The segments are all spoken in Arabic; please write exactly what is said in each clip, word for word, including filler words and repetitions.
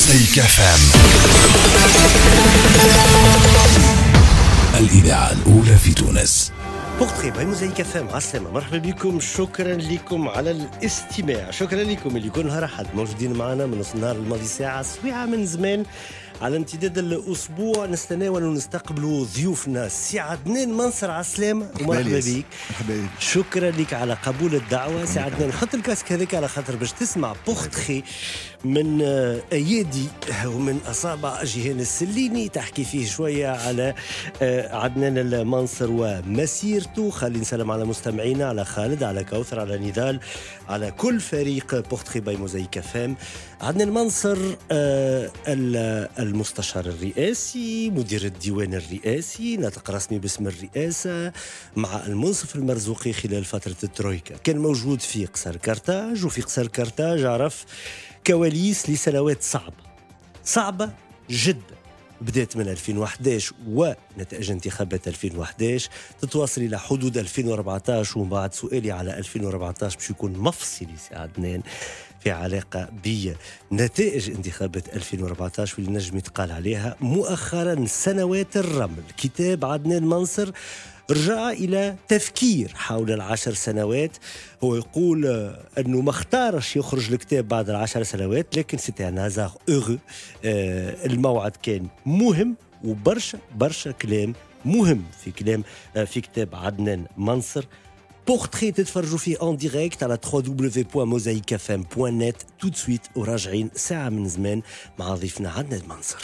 موزايك اف ام، الإذاعة الأولى في تونس. بورتري باي موزايك اف ام. عالسلامة، مرحبا بكم، شكرا لكم على الاستماع، شكرا لكم اللي كل نهار أحد موجودين معنا من نص النهار الماضي ساعة سويعة من زمان. على امتداد الأسبوع نستناول ونستقبلوا ضيوفنا السي عدنان منصر. عالسلامة ومرحبا بك. مرحبا. شكرا لك على قبول الدعوة سي عدنان. نحط الكاسك هذاك على خاطر باش تسمع بورتري من أيادي ومن أصابع جيهان السليني تحكي فيه شوية على عدنان المنصر ومسيرته. خلينا نسلم على مستمعينا، على خالد، على كوثر، على نضال، على كل فريق بورتري باي موزايك اف ام. عدنان المنصر المستشار الرئاسي، مدير الديوان الرئاسي، ناطق رسمي باسم الرئاسة، مع المنصف المرزوقي خلال فترة الترويكا. كان موجود في قصر كرتاج، وفي قصر كرتاج عرف كواليس لسنوات صعبة صعبة جدا، بدأت من ألفين وأحد عشر ونتائج انتخابات ألفين وأحد عشر تتواصل إلى حدود ألفين وأربعة عشر. ومن بعد سؤالي على ألفين وأربعة عشر باش يكون مفصلي سي عدنان في علاقة بنتائج انتخابات ألفين وأربعة عشر واللي نجم يتقال عليها مؤخرا سنوات الرمل. كتاب عدنان منصر رجع إلى تفكير حول العشر سنوات. هو يقول أنه ما اختارش يخرج الكتاب بعد العشر سنوات، لكن سيتي ان هازار اوغو. الموعد كان مهم وبرشا برشا كلام مهم في كلام في كتاب عدنان منصر. بورتري تتفرجوا فيه اون ديريكت على دبليو دبليو دبليو بوان موزايك اف ام بوان نت تو دو سويت، وراجعين ساعة من زمان مع ضيفنا عدنان منصر.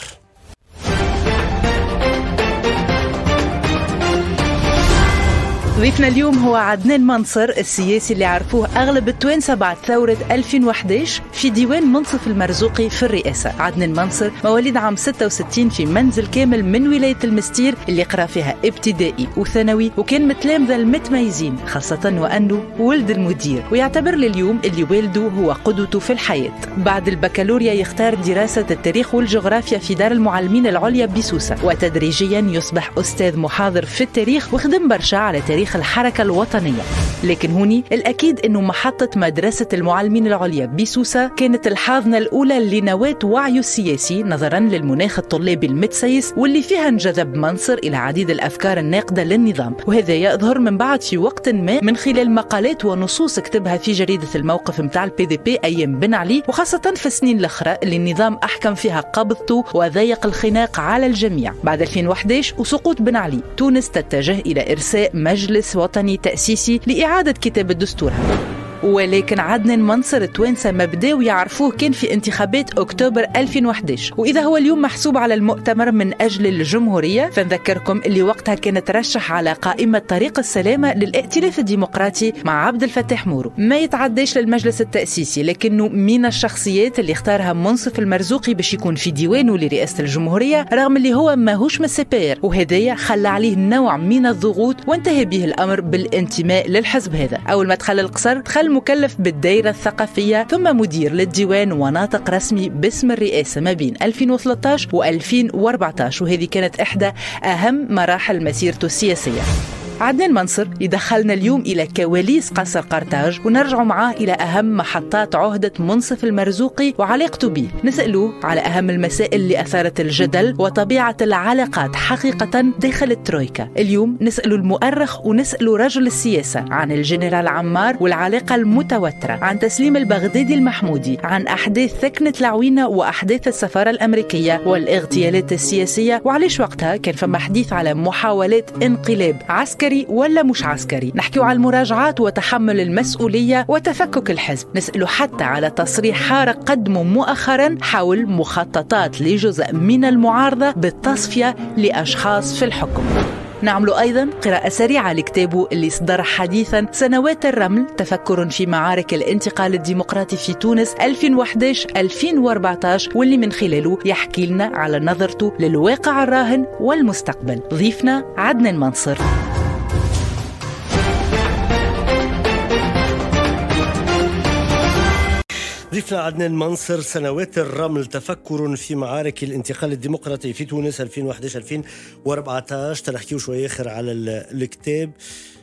ضيفنا اليوم هو عدنان منصر، السياسي اللي عرفوه أغلب التوانسة بعد ثورة ألفين وأحد عشر في ديوان منصف المرزوقي في الرئاسة. عدنان منصر مواليد عام ستة وستين في منزل كامل من ولاية المستير اللي قرأ فيها ابتدائي وثانوي، وكان من التلامذة المتميزين، خاصة وأنه ولد المدير، ويعتبر لليوم اللي والده هو قدوته في الحياة. بعد البكالوريا يختار دراسة التاريخ والجغرافيا في دار المعلمين العليا بسوسة، وتدريجيا يصبح أستاذ محاضر في التاريخ، وخدم برشا على تاريخ الحركة الوطنية. لكن هوني الأكيد أنه محطة مدرسة المعلمين العليا بسوسة كانت الحاضنة الأولى لنواة وعيه السياسي نظرا للمناخ الطلابي المتسيس، واللي فيها انجذب منصر إلى عديد الأفكار الناقدة للنظام. وهذا يظهر من بعد في وقت ما من خلال مقالات ونصوص كتبها في جريدة الموقف متاع البي دي بي أيام بن علي، وخاصة في السنين الأخرى اللي النظام أحكم فيها قبضته وضيق الخناق على الجميع. بعد ألفين وأحد عشر وسقوط بن علي، تونس تتجه إلى إرساء مجلس وطني تأسيسي لإعادة كتابة دستورها. ولكن عدنان منصر التوانسة ما بداو يعرفوه كان في انتخابات أكتوبر ألفين وأحد عشر، وإذا هو اليوم محسوب على المؤتمر من أجل الجمهورية، فنذكركم اللي وقتها كان ترشح على قائمة طريق السلامة للائتلاف الديمقراطي مع عبد الفتاح مورو. ما يتعداش للمجلس التأسيسي، لكنه من الشخصيات اللي اختارها منصف المرزوقي باش يكون في ديوانه لرئاسة الجمهورية، رغم اللي هو ماهوش من السبير، وهدايا خلى عليه نوع من الضغوط، وانتهى به الأمر بالانتماء للحزب هذا. أول ما دخل القصر دخل مكلف بالدائرة الثقافية، ثم مدير للديوان وناطق رسمي باسم الرئاسة ما بين ألفين وثلاثة عشر وألفين وأربعة عشر، وهذه كانت إحدى أهم مراحل مسيرته السياسية. عدنان منصر يدخلنا اليوم إلى كواليس قصر قرطاج، ونرجع معاه إلى أهم محطات عهدة منصف المرزوقي وعلاقته به. نسأله على أهم المسائل اللي أثارت الجدل وطبيعة العلاقات حقيقة داخل الترويكا. اليوم نسأله المؤرخ ونسأله رجل السياسة عن الجنرال عمار والعلاقة المتوترة، عن تسليم البغدادي المحمودي، عن أحداث ثكنة العوينة وأحداث السفارة الأمريكية والاغتيالات السياسية، وعليش وقتها كان فما حديث على محاولات انقلاب عسكري ولا مش عسكري. نحكيو على المراجعات وتحمل المسؤولية وتفكك الحزب. نسأله حتى على تصريح حارق قدمه مؤخرا حول مخططات لجزء من المعارضة بالتصفية لأشخاص في الحكم. نعملوا أيضا قراءة سريعة لكتابه اللي صدر حديثا سنوات الرمل، تفكر في معارك الانتقال الديمقراطي في تونس ألفين وأحد عشر ألفين وأربعة عشر، واللي من خلاله يحكي لنا على نظرته للواقع الراهن والمستقبل. ضيفنا عدنان منصر. ضيفنا عدنان منصر، سنوات الرمل، تفكر في معارك الانتقال الديمقراطي في تونس ألفين وأحد عشر ألفين وأربعة عشر. تنحكيو شوية آخر على الكتاب.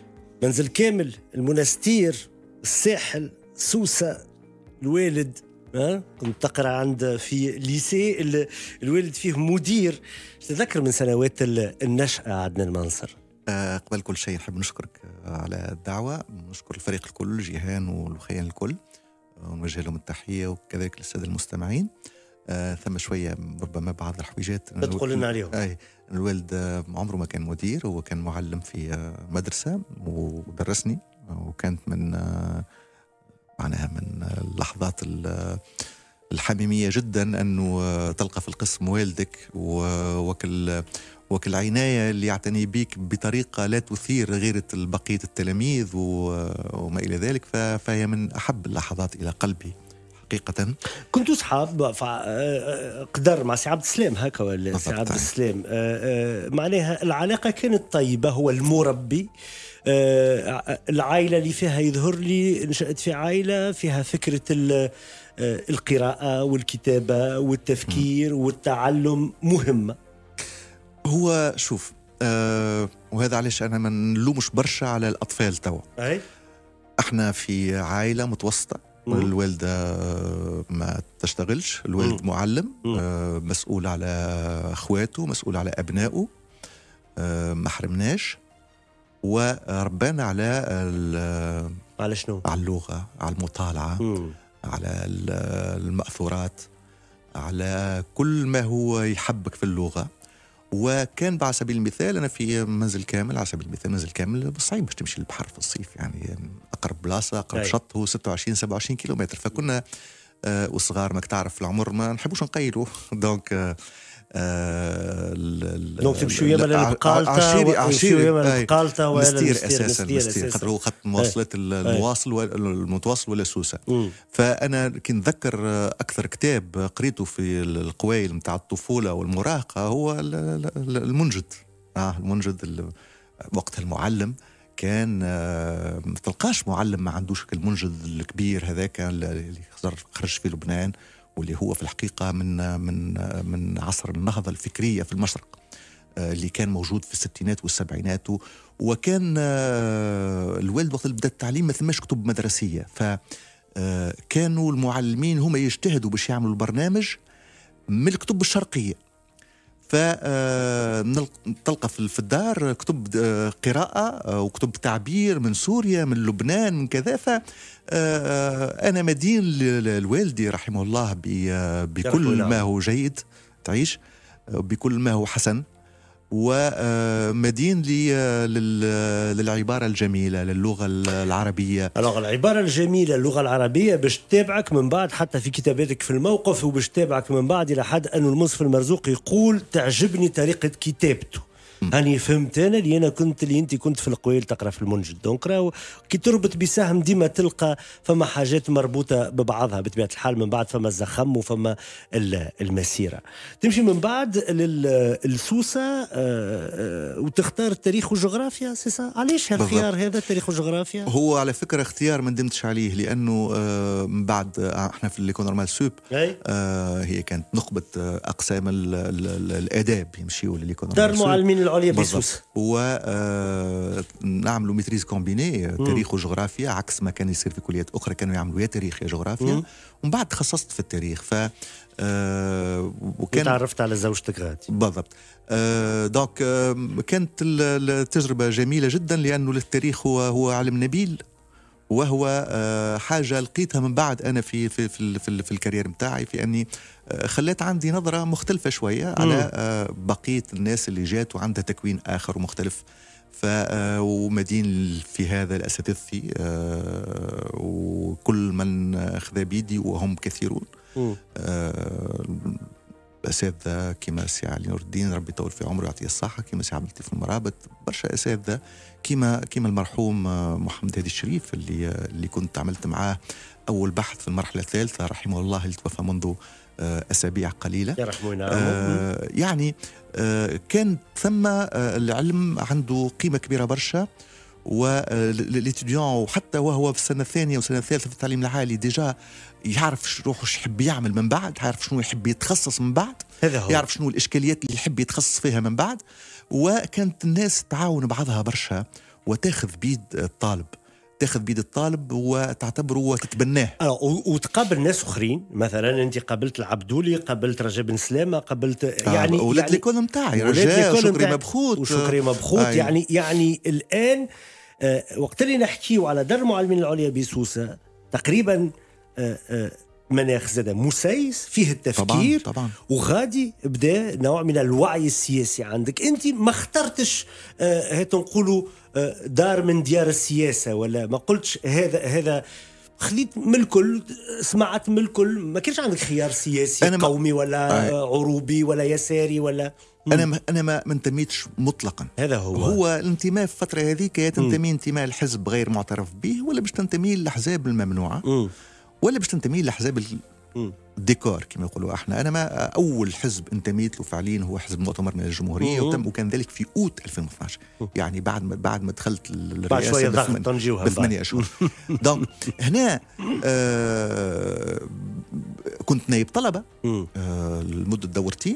منزل كامل، المنستير، الساحل، سوسة، الوالد ها كنت تقرا عند في ليسي الوالد فيه مدير. تذكر من سنوات النشأة عدنان منصر. أه قبل كل شيء نحب نشكرك على الدعوة، نشكر الفريق الكل، جيهان والخيان الكل، ونوجه لهم التحية وكذلك للسادة المستمعين. أه ثم شوية ربما بعض الحويجات تقول لنا عليهم. أي الوالد عمره ما كان مدير، هو كان معلم في مدرسة ودرسني، وكانت من معناها من اللحظات الحميمية جدا أنه تلقى في القسم والدك وكل وكل عناية اللي يعتني بيك بطريقة لا تثير غيرة بقية التلاميذ وما إلى ذلك، فهي من أحب اللحظات إلى قلبي حقيقة. كنتوا صحاب قدر مع سي عبد السلام هكا ولا سي عبد السلام؟ معناها العلاقة كانت طيبة، هو المربي. العائلة اللي فيها يظهر لي نشأت في عائلة فيها فكرة القراءة والكتابة والتفكير والتعلم مهمة. هو شوف أه وهذا علاش أنا ما نلومش برشا على الأطفال توا. أي احنا في عائلة متوسطة، الوالدة ما تشتغلش، الوالد مم. معلم أه مسؤول على أخواته، مسؤول على أبنائه، أه ما حرمناش، وربنا على على شنو؟ على اللغة، على المطالعة، مم. على المأثورات، على كل ما هو يحبك في اللغة. وكان على سبيل المثال أنا في منزل كامل، على سبيل المثال منزل كامل بالصعيب باش تمشي للبحر في الصيف، يعني أقرب بلاصة أقرب شط هو ستة وعشرين سبعة وعشرين كيلومتر، فكنا آه والصغار ماك تعرف العمر ما نحبوش نقيلوا دونك آه دونك تمشيو يما للبقالطة عشيري عشيري يما للبقالطة ولا المستير أساسا المستير خاطر هو خط مواصلات المواصل المتواصل ولا سوسة. فأنا كي نتذكر أكثر كتاب قريته في القوايل متاع الطفولة والمراهقة هو المنجد. آه المنجد وقتها المعلم كان ما تلقاش معلم ما عندوش المنجد الكبير هذاك اللي خرج في لبنان، واللي هو في الحقيقة من من من عصر النهضة الفكرية في المشرق اللي كان موجود في الستينات والسبعينات. وكان الوالد وقت اللي بدأ التعليم ما ثماش كتب مدرسية، فكانوا المعلمين هم يجتهدوا باش يعملوا البرنامج من الكتب الشرقية. فتلقى في الدار كتب قراءة وكتب تعبير من سوريا من لبنان من كذا. فأنا مدين للوالدي رحمه الله بكل ما هو جيد تعيش، بكل ما هو حسن، ومدين للعبارة الجميلة للغة العربية. اللغة العبارة الجميلة اللغة العربية باش تتابعك من بعد حتى في كتاباتك في الموقف، وباش تتابعك من بعد إلى حد أنه المنصف المرزوق يقول تعجبني طريقة كتابته. هاني فهمت انا اللي انا كنت اللي انت كنت في القويل تقرا في المنجد، دونك راهو كي تربط بسهم ديما تلقى فما حاجات مربوطه ببعضها بطبيعه الحال. من بعد فما الزخم وفما المسيره. تمشي من بعد للسوسه وتختار التاريخ والجغرافيا. سيسا علاش هالخيار هذا التاريخ والجغرافيا؟ هو على فكره اختيار ما ندمتش عليه، لانه من بعد احنا في ليكون نورمال سوب هي كانت نخبه اقسام الاداب يمشيوا لليكون دار المعلمين العليا بسوس، ونعملوا ميتريز كومبيني تاريخ وجغرافيا عكس ما كان يصير في كليات أخرى كانوا يعملوا يا تاريخ يا جغرافيا. ومن بعد تخصصت في التاريخ. ف آه وكان تعرفت على زوجتك غادي بالضبط. آه دونك آه كانت التجربة جميلة جدا، لأنه التاريخ هو هو علم نبيل، وهو آه حاجة لقيتها من بعد أنا في في في في, في الكارير متاعي، في أني آه خلت عندي نظرة مختلفة شوية مم. على آه بقية الناس اللي جات وعندها تكوين آخر ومختلف. ف ومدين في هذا الأساتذتي آه وكل من أخذ بيدي وهم كثيرون. آه أساتذة كما سي علي نور الدين ربي يطول في عمره ويعطيه الصحة، كما سي عبد اللطيف المرابط، برشا أساتذة كما كما المرحوم محمد هادي الشريف اللي اللي كنت عملت معاه أول بحث في المرحلة الثالثة رحمه الله، اللي توفى منذ أسابيع قليلة. آه يعني آه كان ثم آه العلم عنده قيمة كبيرة برشا، والإتيديون وحتى وهو في السنة الثانية والسنة الثالثة في التعليم العالي ديجا يعرف روحه شو يحب يعمل من بعد، يعرف شنو يحب يتخصص من بعد، يعرف شنو الإشكاليات اللي يحب يتخصص فيها من بعد. وكانت الناس تعاون بعضها برشا وتاخذ بيد الطالب، تاخذ بيد الطالب وتعتبره وتتبناه. وتقابل ناس اخرين، مثلا انت قابلت العبدولي، قابلت رجاء بن سلامه، قابلت آه يعني ولاد يعني ليكول نتاعي رجاء وشكري مبخوت وشكري مبخوت آه يعني يعني الان آه وقت اللي نحكيو على دار المعلمين العليا بسوسه تقريبا آه آه مناخ زاد مسيس فيه التفكير طبعاً طبعاً. وغادي بدا نوع من الوعي السياسي عندك. انت ما اخترتش آه هات نقولوا آه دار من ديار السياسه، ولا ما قلتش هذا هذا خليت من الكل، سمعت من الكل، ما كانش عندك خيار سياسي أنا قومي ولا آه. عروبي ولا يساري ولا انا ما انا ما انتميتش مطلقا. هذا هو هو الانتماء في الفتره هذيك يا تنتمي انتماء الحزب غير معترف به، ولا باش تنتمي للاحزاب الممنوعه، م. ولا باش تنتمي لاحزاب الديكور كما يقولوا احنا. انا ما اول حزب انتميت له فعليا هو حزب المؤتمر من الجمهوريه، وتم وكان ذلك في اوت ألفين واثني عشر، يعني بعد ما بعد ما دخلت الرئاسه بثمانية اشهر. دونك هنا آه كنت نائب طلبه آه لمده دورتين.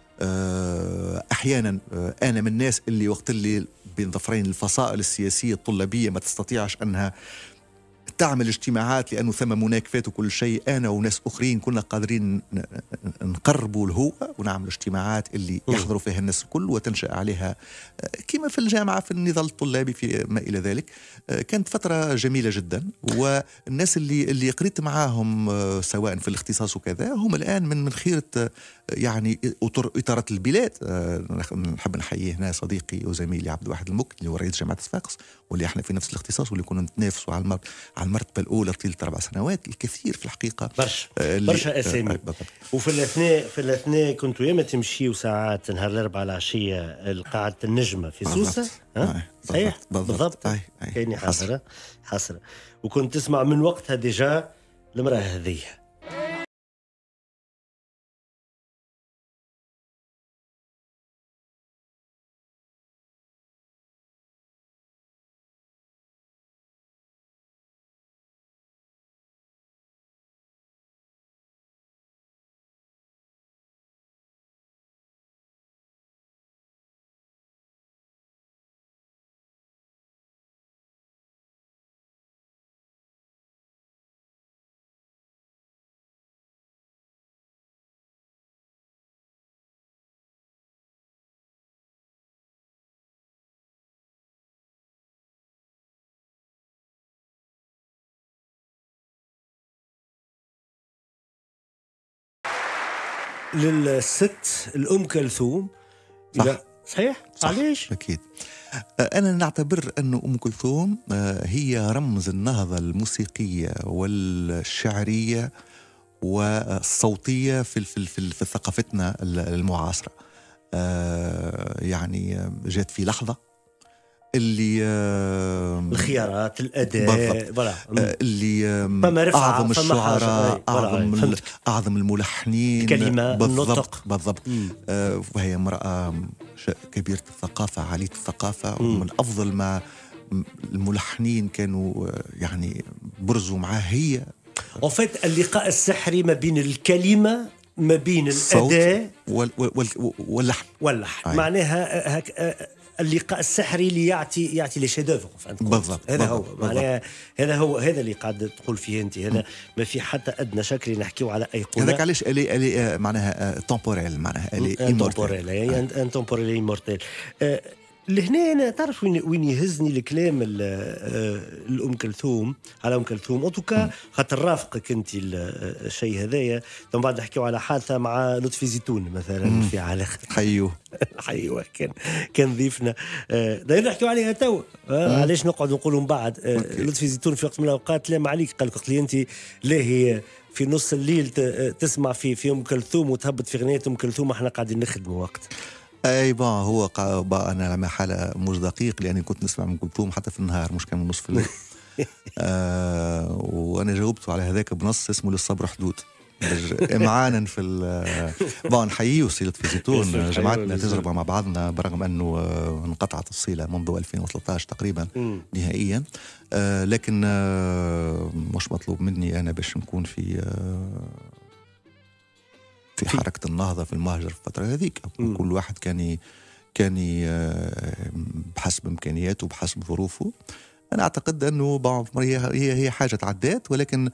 آه احيانا آه انا من الناس اللي وقت اللي بين ظفرين الفصائل السياسيه الطلابيه ما تستطيعش انها تعمل اجتماعات لأنه ثم مناكفات وكل شيء، أنا وناس أخرين كنا قادرين نقربوا الهوة ونعمل اجتماعات اللي يحضروا فيها الناس الكل وتنشأ عليها كما في الجامعة في النضال الطلابي في ما إلى ذلك. كانت فترة جميلة جدا، والناس اللي اللي قريت معاهم سواء في الاختصاص وكذا هم الآن من من خيرة يعني إطارات البلاد. نحب نحيي هنا صديقي وزميلي عبد الواحد المك اللي هو رئيس جامعة صفاقس، واللي احنا في نفس الاختصاص واللي كنا نتنافسوا على على المرتبة الأولى طيلة أربع سنوات. الكثير في الحقيقة برشا برشا أسامي. وفي الأثناء في الأثناء كنتوا ياما تمشيوا ساعات نهار الأربعاء العشية لقاعة النجمة في سوسة. ها صحيح بالضبط. كايني حسرة حسرة. وكنت تسمع من وقتها ديجا المرأة هذه. للست الأم كلثوم. صح. صحيح؟ علاش؟ أكيد. أنا نعتبر أن أم كلثوم هي رمز النهضة الموسيقية والشعرية والصوتية في في في, في ثقافتنا المعاصرة. يعني جات في لحظة اللي الخيارات الأداء اللي أعظم الشعراء أعظم أعظم الملحنين كلمة بالضبط بالضبط آه وهي امرأة كبيرة الثقافة عالية الثقافة، ومن أفضل ما الملحنين كانوا يعني برزوا معها هي. وفات اللقاء السحري ما بين الكلمة ما بين الأداء واللحن واللحن معناها هك اللقاء السحري اللي يعطي يعطي لي شيدوفر. بالضبط. هذا هو معناها هذا هو هذا اللي قاعد تقول فيه انت. هذا ما في حتى ادنى شك اللي نحكيو على ايقونه. هذاك علاش الي الي معناها تومبوريل، معناها الي تومبوريل يعني ان تومبوريل ايمورتيل. لهنا أنا تعرف وين وين يهزني الكلام الأم كلثوم على أم كلثوم أوتوكا خاطر رافقك أنت الشيء هذايا. ثم بعد نحكيو على حادثة مع لطفي زيتون مثلا مم. في علاقة حيوه حيوه كان كان ضيفنا داير نحكيو عليها تو. علاش نقعد نقولوا من بعد لطفي زيتون في وقت من الأوقات لام عليك قال لك أنت لاهي في نص الليل تسمع في في أم كلثوم وتهبط في غنية أم كلثوم احنا قاعدين نخدموا وقت. اي با هو با انا على حاله مش دقيق لاني كنت نسمع من كلثوم حتى في النهار مش كان من نصف الليل. آه وانا جاوبته على هذاك بنص اسمه للصبر حدود امعانا في با نحييه وصيلة في زيتون. جمعتنا تجربه مع بعضنا برغم انه انقطعت الصله منذ ألفين وثلاثة عشر تقريبا نهائيا. آه لكن آه مش مطلوب مني انا باش نكون في آه في حركة النهضة في المهجر في الفترة هذيك. كل واحد كان كان بحسب إمكانياته وبحسب ظروفه أنا أعتقد أنه هي هي حاجة تعدات، ولكن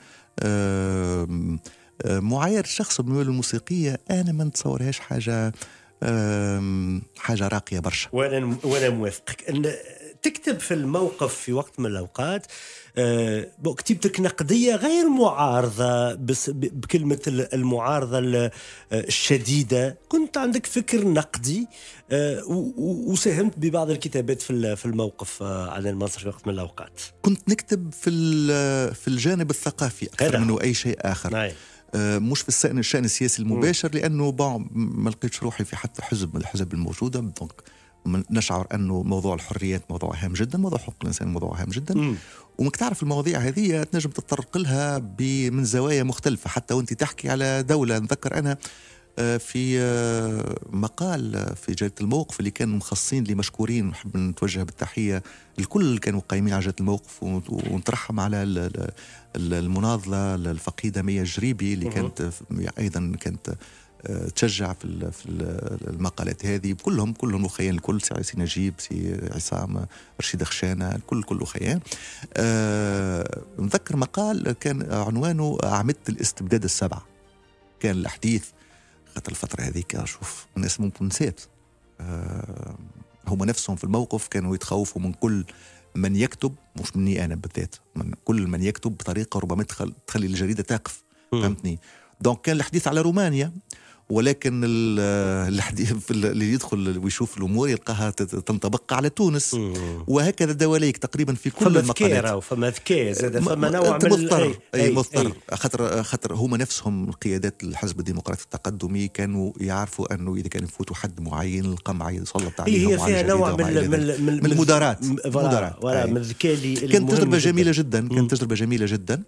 معايير الشخص بالميول الموسيقية أنا ما نتصورهاش حاجة حاجة راقية برشا. وأنا وأنا موافقك أن تكتب في الموقف في وقت من الأوقات أه كتابتك نقدية غير معارضة، بس بكلمة المعارضة الشديدة، كنت عندك فكر نقدي أه وساهمت ببعض الكتابات في في الموقف على المنصر في وقت من الأوقات. كنت نكتب في في الجانب الثقافي أكثر منه أي شيء آخر. نعم. مش في الشأن الشأن السياسي المباشر، لأنه ما لقيتش روحي في حتى حزب من الحزب الموجودة. دونك نشعر أنه موضوع الحريات موضوع هام جدا، موضوع حقوق الإنسان موضوع هام جدا، ومك تعرف المواضيع هذه تنجم تتطرق لها من زوايا مختلفة حتى وانت تحكي على دولة. نذكر أنا في مقال في جريدة الموقف اللي كانوا مخصصين لي مشكورين، ونحب نتوجه بالتحية الكل اللي كانوا قايمين على جريدة الموقف، ونترحم على المناضلة الفقيدة مية جريبي اللي كانت أيضا كانت تشجع في في المقالات هذه. كلهم كلهم اخيان الكل، سي عيسى نجيب، سي عصام، رشيد خشانه، الكل كله اخيان. أه نذكر مقال كان عنوانه أعمدة الاستبداد السبعة. كان الحديث خاطر الفتره هذيك اشوف الناس ممكن نسيت، أه هم نفسهم في الموقف كانوا يتخوفوا من كل من يكتب، مش مني انا بالذات، من كل من يكتب بطريقه ربما تخلي الجريده تقف. فهمتني؟ دونك كان الحديث على رومانيا، ولكن الحديث اللي يدخل ويشوف الامور يلقاها تنطبق على تونس. مم. وهكذا دواليك تقريبا في كل فما المقالات. فما ذكاء وفما ذكاء زاد، فما نوع من مضطر. اي, أي, أي مضطر. خاطر خاطر هما نفسهم قيادات الحزب الديمقراطي التقدمي كانوا يعرفوا انه اذا كان يفوتوا حد معين القمع يسلط عليهم. هي فيها نوع من من من المدارات. المدارات ولا من الذكاء اللي كانت تجربه جميله جدا. كانت تجربه جميله جدا.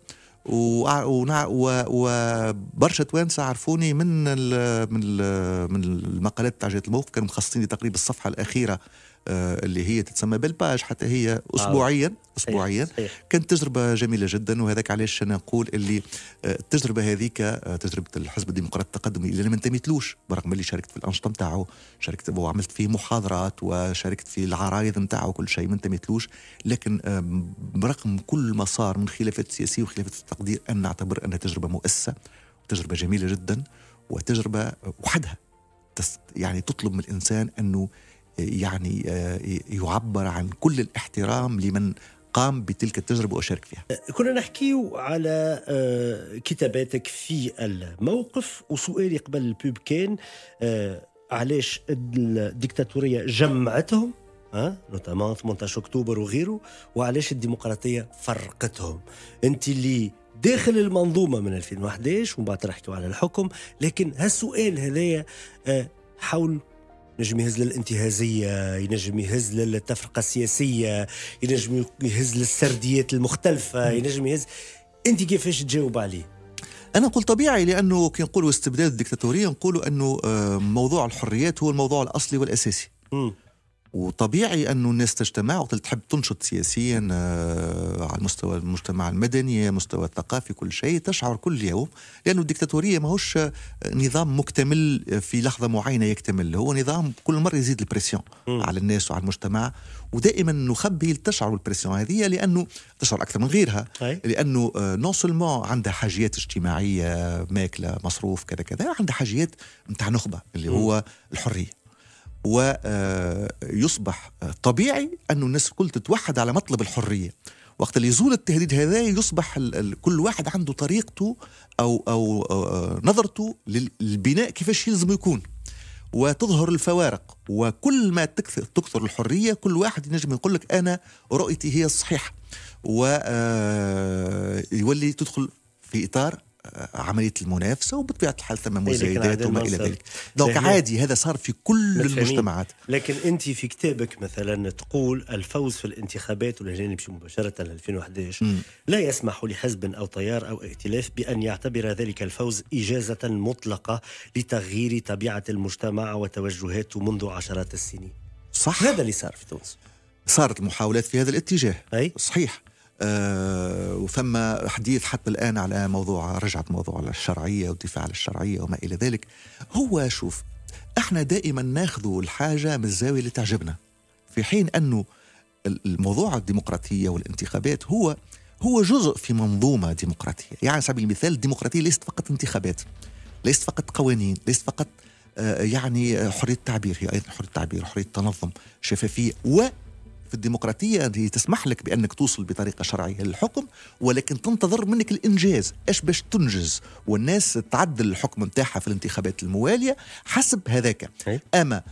وبرشا توانسة عرفوني من ال من ال من المقالات تاع جريدة الموقف. كانوا مخصصين تقريبا الصفحة الأخيرة آه اللي هي تتسمى بالباج، حتى هي أسبوعيا أسبوعيا كانت تجربة جميلة جدا. وهذاك علاش أنا نقول اللي آه التجربة هذيك آه تجربة الحزب الديمقراطي التقدمي اللي أنا ما انتميتلوش، برغم اللي شاركت في الأنشطة نتاعو، شاركت وعملت فيه محاضرات وشاركت في العرايض نتاعو كل شيء، ما انتميتلوش، لكن آه برغم كل ما صار من خلافات سياسية وخلافات في التقدير أن نعتبر أنها تجربة مؤسسة وتجربة جميلة جدا، وتجربة وحدها يعني تطلب من الإنسان أنه يعني يعبر عن كل الاحترام لمن قام بتلك التجربة وشارك فيها. كنا نحكي على كتاباتك في الموقف، وسؤالي قبل البوب كان علاش الديكتاتورية جمعتهم، ها نوتامون ثمانية عشر أكتوبر وغيره، وعلاش الديمقراطية فرقتهم. أنت اللي داخل المنظومة من ألفين وأحد عشر ومن بعد تحكوا على الحكم، لكن هالسؤال هذايا حول ينجم يهز للانتهازية، ينجم يهز للتفرقة السياسية، ينجم يهز للسرديات المختلفة، ينجم يهز. أنت كيفاش تجاوب عليه؟ أنا أقول طبيعي، لأنه كي نقولوا استبداد الديكتاتورية نقولوا أنه موضوع الحريات هو الموضوع الأصلي والأساسي. م. وطبيعي أنه الناس تجتمع وقت تحب تنشط سياسيا على المستوى المجتمع المدني، مستوى الثقافي، كل شيء تشعر كل يوم، لأنه الديكتاتورية ما هوش نظام مكتمل في لحظة معينة يكتمل، هو نظام كل مرة يزيد البريسيون على الناس وعلى المجتمع، ودائما نخبي تشعر البريسيون هذه، لأنه تشعر أكثر من غيرها، لأنه نون سولمون عندها حاجيات اجتماعية، ماكلة، مصروف، كذا كذا، عندها حاجيات متاع نخبة اللي هو الحرية. ويصبح طبيعي أن الناس الكل تتوحد على مطلب الحرية. وقت اللي يزول التهديد هذا يصبح كل واحد عنده طريقته أو, أو, أو نظرته للبناء كيفاش يلزم يكون، وتظهر الفوارق. وكل ما تكثر, تكثر الحرية كل واحد ينجم يقول لك أنا رؤيتي هي الصحيحة، ويولي تدخل في إطار عملية المنافسة، وبطبيعة الحال ثم مزايدات وما إلى ذلك. دونك عادي، هذا صار في كل المجتمعات. لكن أنت في كتابك مثلا تقول الفوز في الانتخابات، ولا نمشي مباشرة ل ألفين وأحد عشر، م. لا يسمح لحزب أو تيار أو ائتلاف بأن يعتبر ذلك الفوز إجازة مطلقة لتغيير طبيعة المجتمع وتوجهاته منذ عشرات السنين. صح، هذا اللي صار في تونس. صارت محاولات في هذا الاتجاه. أي؟ صحيح. آه وفما حديث حتى الآن على موضوع رجعت موضوع الشرعية والدفاع عن الشرعية وما إلى ذلك. هو شوف، احنا دائما ناخذ الحاجة من الزاوية اللي تعجبنا، في حين أنه الموضوع الديمقراطية والانتخابات هو هو جزء في منظومة ديمقراطية. يعني على سبيل المثال الديمقراطية ليست فقط انتخابات، ليست فقط قوانين، ليست فقط آه يعني حرية التعبير، هي أيضا حرية التعبير، حرية التنظم، شفافية. وفي الديمقراطية هي تسمح لك بأنك توصل بطريقة شرعية للحكم، ولكن تنتظر منك الإنجاز، إيش باش تنجز، والناس تعدل الحكم متاعها في الانتخابات الموالية حسب هذاك. أما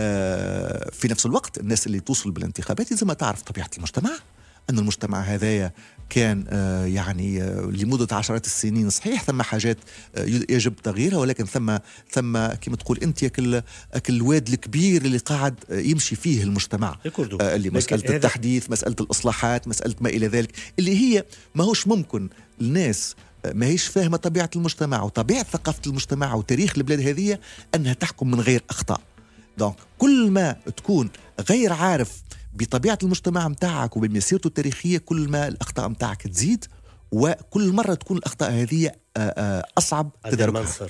آه في نفس الوقت الناس اللي توصل بالانتخابات لازم تعرف طبيعة المجتمع، أن المجتمع هذايا كان آه يعني آه لمدة عشرات السنين صحيح ثم حاجات آه يجب تغييرها، ولكن ثم ثم كما تقول أنت أكل أكل الواد الكبير اللي قاعد آه يمشي فيه المجتمع، آه اللي مسألة التحديث، مسألة الإصلاحات، مسألة ما إلى ذلك، اللي هي ما هوش ممكن الناس آه ما هيش فاهمة طبيعة المجتمع وطبيعة ثقافة المجتمع وتاريخ البلاد هذه أنها تحكم من غير أخطاء. دونك كل ما تكون غير عارف بطبيعة المجتمع متاعك وبمسيرته التاريخية، كل ما الأخطاء متاعك تزيد، وكل مرة تكون الأخطاء هذه أصعب تداركها.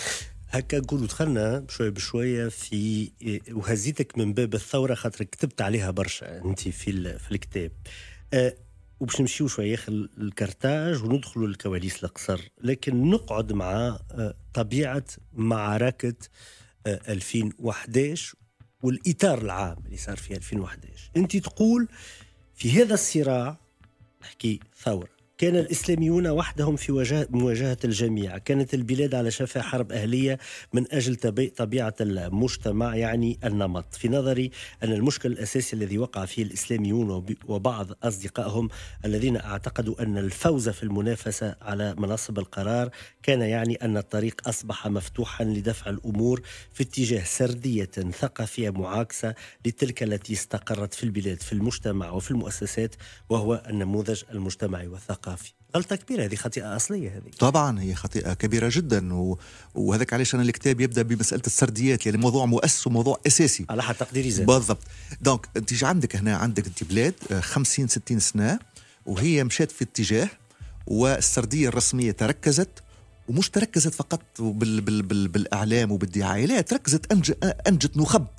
هكا نقولوا دخلنا بشوية بشوية في وهزيتك من باب الثورة، خاطر كتبت عليها برشا أنت في في الكتاب، أه وباش نمشيو شوية الكرتاج وندخلوا الكواليس القصر، لكن نقعد مع طبيعة معركة ألفين وأحد عشر والإطار العام اللي صار في ألفين وأحد عشر. أنت تقول في هذا الصراع، نحكي ثورة، كان الإسلاميون وحدهم في مواجهة الجميع، كانت البلاد على شفا حرب أهلية من أجل طبيعة المجتمع، يعني النمط. في نظري أن المشكل الأساسي الذي وقع فيه الإسلاميون وبعض أصدقائهم الذين اعتقدوا أن الفوز في المنافسة على مناصب القرار كان يعني أن الطريق أصبح مفتوحا لدفع الأمور في اتجاه سردية ثقافية معاكسة لتلك التي استقرت في البلاد في المجتمع وفي المؤسسات، وهو النموذج المجتمعي والثقافي. غلطة كبيرة، هذه خطيئة أصلية. هذه طبعا هي خطيئة كبيرة جدا، و... وهذاك علاش أنا الكتاب يبدأ بمسألة السرديات، يعني موضوع مؤسس وموضوع أساسي على حد تقديري زاد. بالضبط. دونك أنت عندك هنا عندك أنت بلاد خمسين ستين سنة وهي مشات في اتجاه، والسردية الرسمية تركزت، ومش تركزت فقط بال... بال... بال... بالإعلام وبالدعاية، لا تركزت أنج... أنجت نخب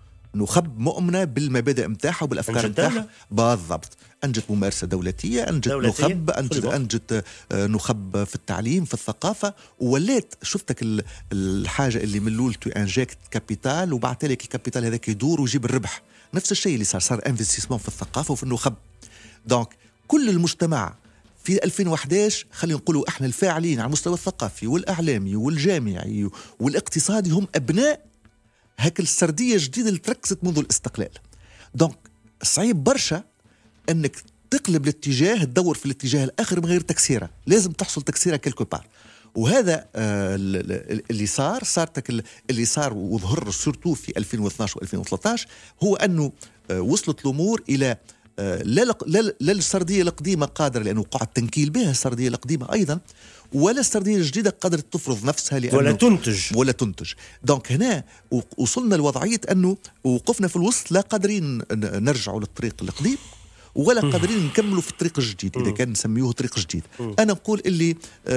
نخب مؤمنة بالمبادئ متاعها وبالأفكار متاعها. بالضبط، أنجت ممارسة دولتية، أنجت دولتية. نخب أنجت, أنجت نخب في التعليم في الثقافة، ولات شفتك الحاجة اللي من الأول تو انجكت كابيتال وبعد ذلك الكابيتال هذاك يدور ويجيب الربح. نفس الشيء اللي صار صار انفستيسمون في الثقافة وفي النخب. دونك كل المجتمع في ألفين وأحد عشر خلينا نقولوا احنا الفاعلين على المستوى الثقافي والإعلامي والجامعي والاقتصادي هم أبناء هاك السردية الجديدة اللي تركزت منذ الاستقلال. دونك صعيب برشا أنك تقلب الاتجاه تدور في الاتجاه الآخر من غير تكسيرة، لازم تحصل تكسيرة كيلكو بار. وهذا آه اللي صار صارتك اللي صار وظهر سورتو في ألفين واثناعش وألفين وثلاثة عشر، هو أنه آه وصلت الأمور إلى آه لا, لا, لا السردية القديمة قادرة، لأنه قاعد تنكيل بها السردية القديمة أيضا، ولا السردية الجديدة قدرت تفرض نفسها لأنه ولا تنتج ولا تنتج. دونك هنا وصلنا لوضعية أنه وقفنا في الوسط، لا قادرين نرجعوا للطريق القديم ولا قادرين نكملوا في الطريق الجديد، إذا كان نسميوه طريق جديد. أنا نقول اللي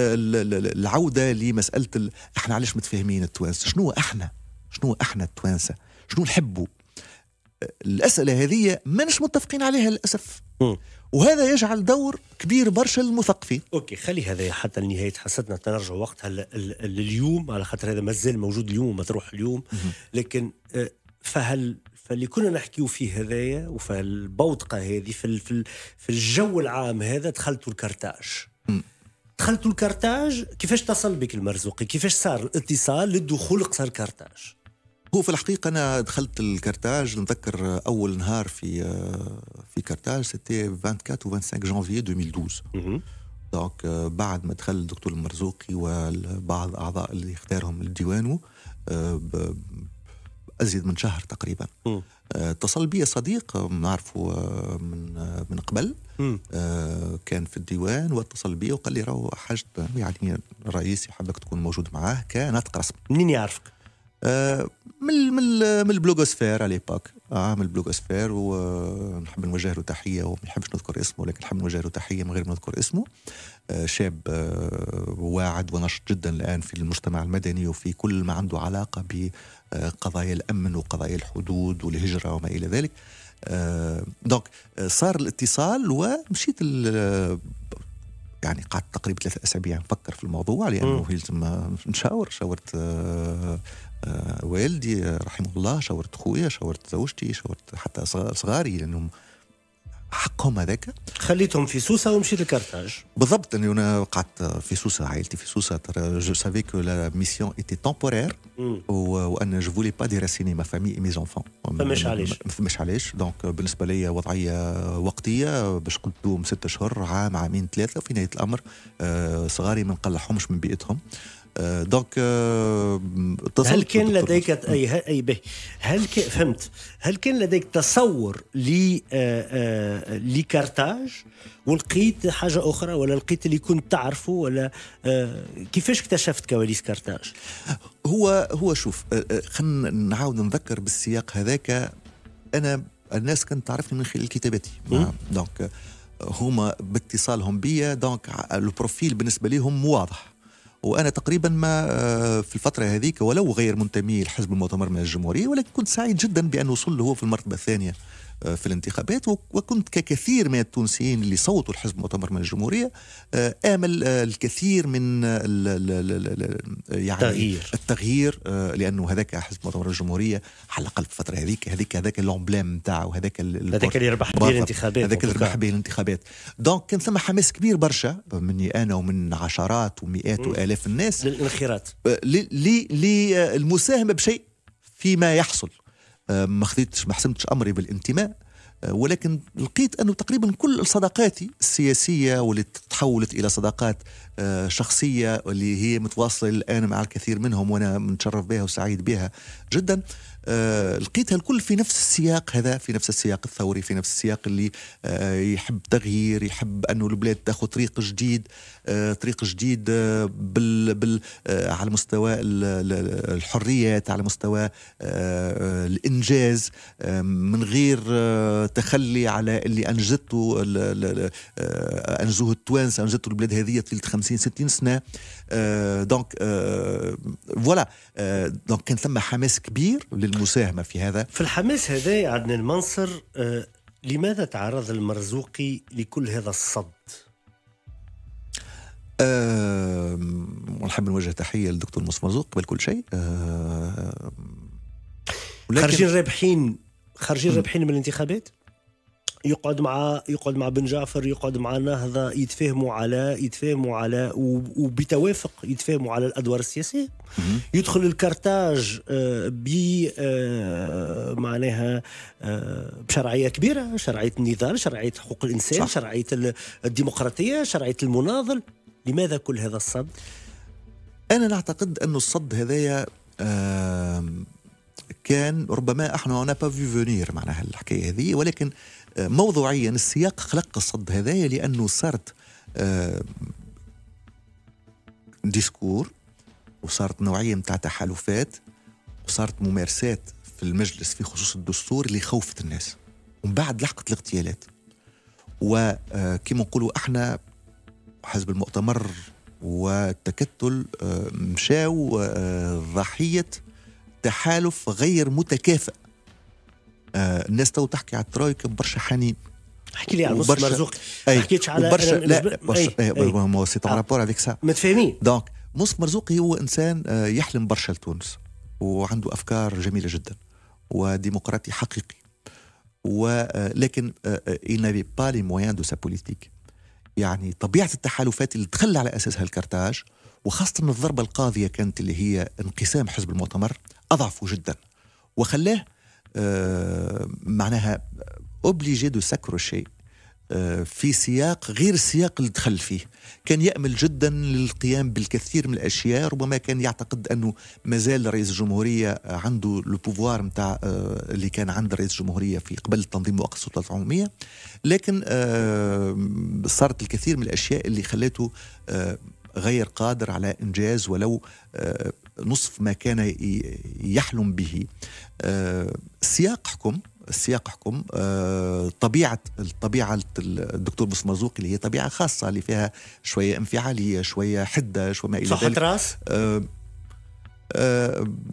العودة لمسألة إحنا علاش متفاهمين التوانسة، شنو إحنا شنو إحنا التوانسة، شنو نحبوا، الأسئلة هذه ما نش متفقين عليها للأسف، وهذا يجعل دور كبير برشا للمثقفين. اوكي، خلي هذا حتى لنهايه حصتنا تنرجع وقتها لليوم، على خاطر هذا مازال موجود اليوم ما تروح اليوم. لكن فهل فاللي كنا نحكيو فيه هذايا وفي البوتقه هذه في في في الجو العام هذا، دخلتوا الكرتاج دخلتوا الكرتاج كيفاش تصل بك المرزوقي؟ كيفاش صار الاتصال للدخول قصر كرتاج؟ هو في الحقيقة أنا دخلت الكرتاج، نتذكر أول نهار في في كرتاج سيتي أربعة وعشرين و خمسة وعشرين جانفي ألفين واثناشر. دونك بعد ما دخل الدكتور المرزوقي وبعض الأعضاء اللي اختارهم لديوانه أزيد من شهر تقريبا، اتصل بي صديق نعرفه من من قبل، كان في الديوان واتصل بي وقال لي راهو حاجة يعني الرئيس يحبك تكون موجود معاه كناطق رسمي. منين يعرفك؟ آه من من من البلوغوسفير على ليباك، اه من البلوغوسفير، ونحب نوجه له تحيه وما نحبش نذكر اسمه، لكن نحب نوجه له تحيه من غير ما نذكر اسمه. آه شاب آه واعد ونشط جدا الان في المجتمع المدني وفي كل ما عنده علاقه بقضايا الامن وقضايا الحدود والهجره وما الى ذلك. دونك صار الاتصال ومشيت يعني قعدت تقريبا ثلاثة أسابيع نفكر في الموضوع لأنه لازم نشاور. شاورت آه آه والدي رحمه الله، شاورت خويا، شاورت زوجتي، شاورت حتى صغاري لأنهم حقهم هذاك. خليتهم في سوسة ومشيت لكرتاج. بالضبط، انه انا قعدت في سوسه، عائلتي في سوسه. ترى جو سافي كو لا ميسيون ايتي تمبورير وانا جو فولي با ديراسيني ما فامي اي مي زونفون. فماش علاش ما فماش علاش. دونك بالنسبه لي وضعيه وقتيه باش قلت دوم ست اشهر، عام عامين ثلاثه، وفي نهايه الامر آه صغاري ما نقلعهمش من بيئتهم. دونك هل كان لديك اي اي به هل ك... فهمت هل كان لديك تصور ل لكرتاج ولقيت حاجه اخرى، ولا لقيت اللي كنت تعرفه، ولا كيفاش اكتشفت كواليس كرتاج؟ هو هو شوف، خلينا نعاود نذكر بالسياق هذاك. انا الناس كانت تعرفني من خلال كتاباتي، دونك هما باتصالهم بيا، دونك البروفيل بالنسبه لهم واضح. وأنا تقريبا ما في الفترة هذيك ولو غير منتمي لحزب المؤتمر من الجمهورية، ولكن كنت سعيد جدا بأن وصل له في المرتبة الثانية في الانتخابات. وكنت ككثير من التونسيين اللي صوتوا الحزب المؤتمر من الجمهورية آمل الكثير من يعني التغيير, التغيير لأنه هذاك حزب المؤتمر الجمهورية على الأقل في الفترة هذيك هذيك هذاك اللومبلام نتاعو، هذاك هذاك اللي ربح به الانتخابات، هذاك اللي ربح به الانتخابات. دونك كان ثم حماس كبير برشا مني أنا ومن عشرات ومئات وآلاف الناس للانخراط، للمساهمة بشيء فيما يحصل. ما خذيتش ما حسمتش أمري بالانتماء، ولكن لقيت أنه تقريبا كل صداقاتي السياسية واللي تحولت إلى صداقات شخصية واللي هي متواصلة الآن مع الكثير منهم وأنا متشرف بها وسعيد بها جدا، آه لقيتها الكل في نفس السياق هذا، في نفس السياق الثوري، في نفس السياق اللي آه يحب تغيير، يحب أنه البلاد تأخذ طريق جديد، آه طريق جديد آه بال بال آه على مستوى الحريات، على مستوى آه الإنجاز، آه من غير آه تخلي على اللي أنجزته آه أنجزوه التوانسة، أنجزته البلاد هذه طيلة خمسين ستين سنة. آه دونك آه فوالا آه دونك كان ثم حماس كبير للمساهمة في هذا. في الحماس هذا يا عدنان المنصر، آه لماذا تعرض المرزوقي لكل هذا الصد؟ أه ونحب نوجه تحية للدكتور مصطفى مرزوق قبل كل شيء. أه خارجين رابحين خارجين رابحين من الانتخابات، يقعد مع يقعد مع بن جعفر، يقعد مع النهضة، يتفاهموا على يتفاهموا على وبتوافق يتفاهموا على الأدوار السياسية. يدخل الكرتاج ب معناها بشرعية كبيرة، شرعية النضال، شرعية حقوق الإنسان، صح. شرعية الديمقراطية، شرعية المناضل. لماذا كل هذا الصد؟ أنا نعتقد أن الصد هذايا كان ربما احنا انا با في فونير معناها الحكايه هذه، ولكن موضوعيا السياق خلق الصد هذايا لانه صارت ديسكور وصارت نوعيه نتاع تحالفات وصارت ممارسات في المجلس في خصوص الدستور اللي خوفت الناس، ومن بعد لحقت الاغتيالات. وكما نقولوا احنا حزب المؤتمر والتكتل مشاو ضحيه تحالف غير متكافئ. آه الناس تو تحكي على الترويكا برشا حنين. احكي لي على مصطفى مرزوقي، ما حكيتش على برشا لا برشا مو سي طون رابور افيك سا متفاهمين. دونك مصطفى مرزوقي هو انسان آه يحلم برشا لتونس وعنده افكار جميله جدا وديمقراطي حقيقي، ولكن il n'avait pas les moyens de sa politique. يعني طبيعه التحالفات اللي تخلى على اساسها الكرتاج، وخاصة الضربة القاضية كانت اللي هي انقسام حزب المؤتمر، أضعفه جدا وخلاه آه معناها obligé de s'accrocher آه في سياق غير السياق اللي دخل فيه. كان يأمل جدا للقيام بالكثير من الأشياء، ربما كان يعتقد أنه مازال رئيس الجمهورية عنده البوفوار متاع آه اللي كان عند رئيس الجمهورية في قبل التنظيم وقت السلطات العمومية، لكن آه صارت الكثير من الأشياء اللي خلاته آه غير قادر على إنجاز ولو نصف ما كان يحلم به. السياق حكم السياق حكم طبيعة طبيعة الدكتور مصطفى مرزوقي اللي هي طبيعة خاصة اللي فيها شوية انفعالية، شوية حدة، شوية ما إلى ذلك. راس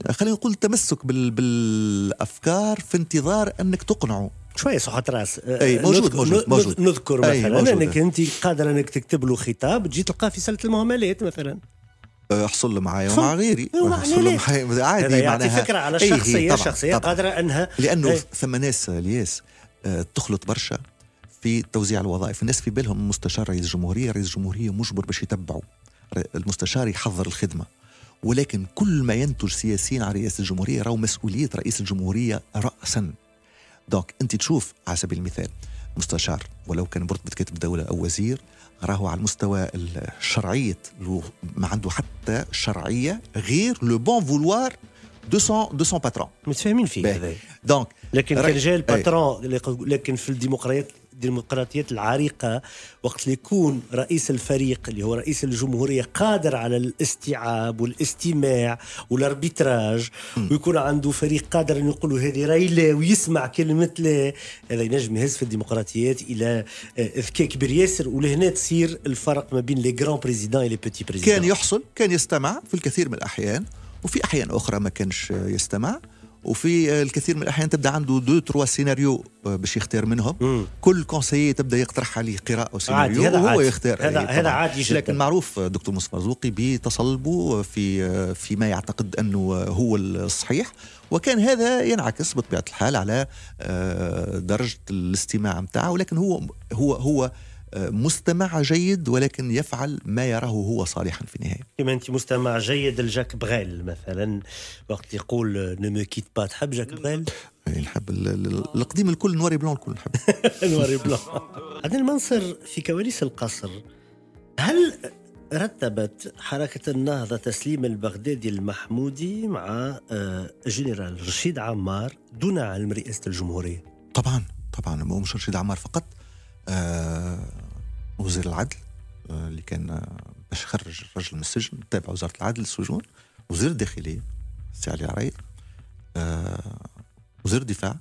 خلينا نقول تمسك بال... بالافكار في انتظار انك تقنعه. شويه صحة راس. اي موجود موجود موجود نذكر مثلا انك انت قادر انك تكتب له خطاب تجي تلقاه في سله المهملات مثلا، احصل معايا ومع غيري احصل معايا عادي. هذا يعطي فكره على الشخصيه، شخصيه قادره انها، لانه ايه. ثم ناس الياس تخلط برشا في توزيع الوظائف. الناس في بالهم مستشار رئيس الجمهوريه، رئيس الجمهوريه مجبر باش يتبعوا المستشار يحضر الخدمه، ولكن كل ما ينتج سياسيين على رئاسه الجمهوريه راهو مسؤوليه رئيس الجمهوريه راسا. دونك انت تشوف على سبيل المثال مستشار ولو كان برتبة كاتب دولة أو وزير راهو على المستوى الشرعية ما عنده حتى شرعية غير لو بون فولوار دو سون دو سون باترون. متفاهمين فيه هذا. دونك لكن كان جاي الباترون، لكن في الديمقراطيات الديمقراطيات العريقة وقت اللي يكون رئيس الفريق اللي هو رئيس الجمهورية قادر على الاستيعاب والاستماع والاربيتراج، ويكون عنده فريق قادر أن يقول له هذه راي لا ويسمع كلمة لا، هذا ينجم يهز في الديمقراطيات إلى إذكاء كبير ياسر. ولهنا تصير الفرق ما بين لي جران بريزيدان لي بيتي بريزيدان. كان يحصل، كان يستمع في الكثير من الأحيان، وفي أحيان أخرى ما كانش يستمع، وفي الكثير من الأحيان تبدأ عنده دو تروا سيناريو باش يختار منهم. مم. كل كونسيي تبدأ يقترح عليه قراءة أو سيناريو وهو عادي. يختار. هذا هذا عادي جدا. لكن معروف دكتور مصطفى مرزوقي بتصلبه في فيما يعتقد أنه هو الصحيح، وكان هذا ينعكس بطبيعة الحال على درجة الاستماع متاعه. ولكن هو هو هو مستمع جيد، ولكن يفعل ما يراه هو صالحا في النهاية. كما أنت مستمع جيد لجاك بغيل مثلا وقت يقول نمو كيت با، تحب جاك بغيل؟ نحب القديم الكل، نواري بلون الكل نحب. نواري بلون. عدن المنصر في كواليس القصر، هل رتبت حركة النهضة تسليم البغدادي المحمودي مع الجنرال رشيد عمار دون علم رئاسة الجمهورية؟ طبعا طبعا، مش رشيد عمار فقط، آه وزير العدل آه اللي كان آه باش يخرج الرجل من السجن تابع وزارة العدل السجون، وزير الداخلية سي علي عرايد، آه وزير الدفاع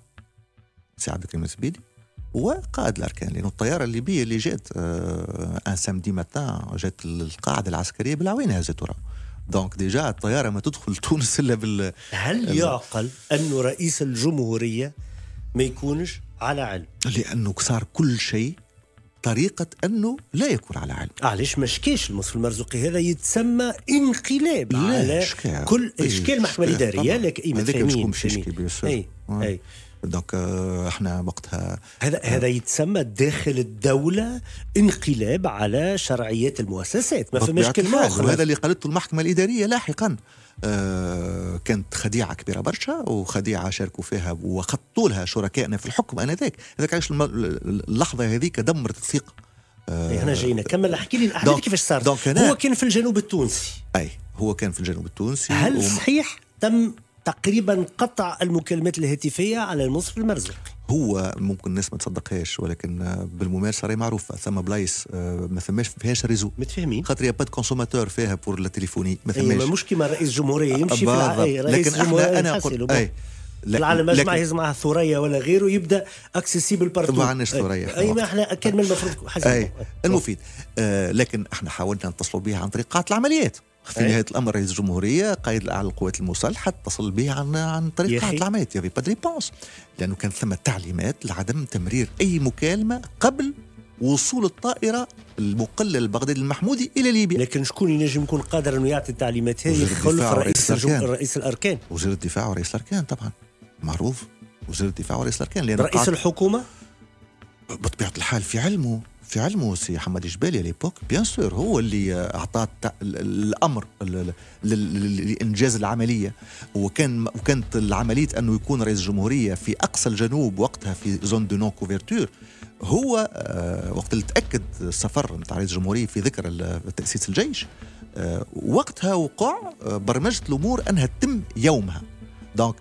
سي عبد الكريم الزبيدي، وقائد الأركان، لأنه الطيارة الليبية اللي جات آه ان سامدي ماتان جات القاعدة العسكرية بالعوينة هذا ترى. دونك ديجا الطيارة ما تدخل تونس إلا بال. هل يعقل أنه رئيس الجمهورية ما يكونش على علم؟ لأنه صار كل شيء طريقة أنه لا يكون على علم. علاش ما شكاش المصطفى المرزوقي؟ هذا يتسمى انقلاب على شكا. كل اشكال المحكمة الإدارية. لكن اي متفاهمين اي اي دونك احنا وقتها هذا هذا يتسمى داخل الدولة انقلاب على شرعيات المؤسسات، ما فماش كلمة أخرى. وهذا اللي قالته المحكمة الإدارية لاحقا. آه كانت خديعة كبيرة برشا، وخديعة شاركوا فيها وخطوا لها شركائنا في الحكم آنذاك. هذاك علاش اللحظة هذيك دمرت الثقة. آه هنا جينا كمل، احكي لي الأحداث كيفاش صار. هو كان في الجنوب التونسي. أي هو كان في الجنوب التونسي. هل و... صحيح تم تقريبا قطع المكالمات الهاتفية على المصطفى المرزوقي؟ هو ممكن الناس ما تصدقهاش، ولكن بالممارسه راهي معروفه، ثم بلايص ما ثماش فيهاش ريزو، متفاهمين، خاطر يا با كونسوماتور فيها بور لا تليفوني، ما ثماش. مش كيما رئيس الجمهوريه يمشي في العائله، لكن احنا انا اقول اي العالم اجمع يهز معها ثريا ولا غيره يبدا اكسسيبل بارتو. ما عندناش ثريا، اي ما احنا كان من المفروض حسب المفيد. آه لكن احنا حاولنا نتصلوا بها عن طريق قاعة العمليات. في نهاية الأمر رئيس الجمهورية قائد الأعلى للقوات المسلحة اتصل به عن عن طريق قاعة العمليات، يافي با ريبونس، لأنه كان ثم تعليمات لعدم تمرير أي مكالمة قبل وصول الطائرة المقلة البغدادي المحمودي إلى ليبيا. لكن شكون ينجم يكون قادر أنه يعطي التعليمات هذه خلف رئيس رئيس الأركان؟ وزير الدفاع ورئيس الأركان طبعا معروف، وزير الدفاع ورئيس الأركان. لأن رئيس الحكومة بطبيعة الحال في علمه في علمه سي حمد جبالي ليبوك بيان سور هو اللي اعطى الامر لانجاز العمليه، وكان وكانت العمليه انه يكون رئيس الجمهوريه في اقصى الجنوب وقتها في زون دو نون كوفرتور. هو وقت اللي تاكد السفر نتاع رئيس الجمهوريه في ذكرى تاسيس الجيش، وقتها وقع برمجه الامور انها تتم يومها. دونك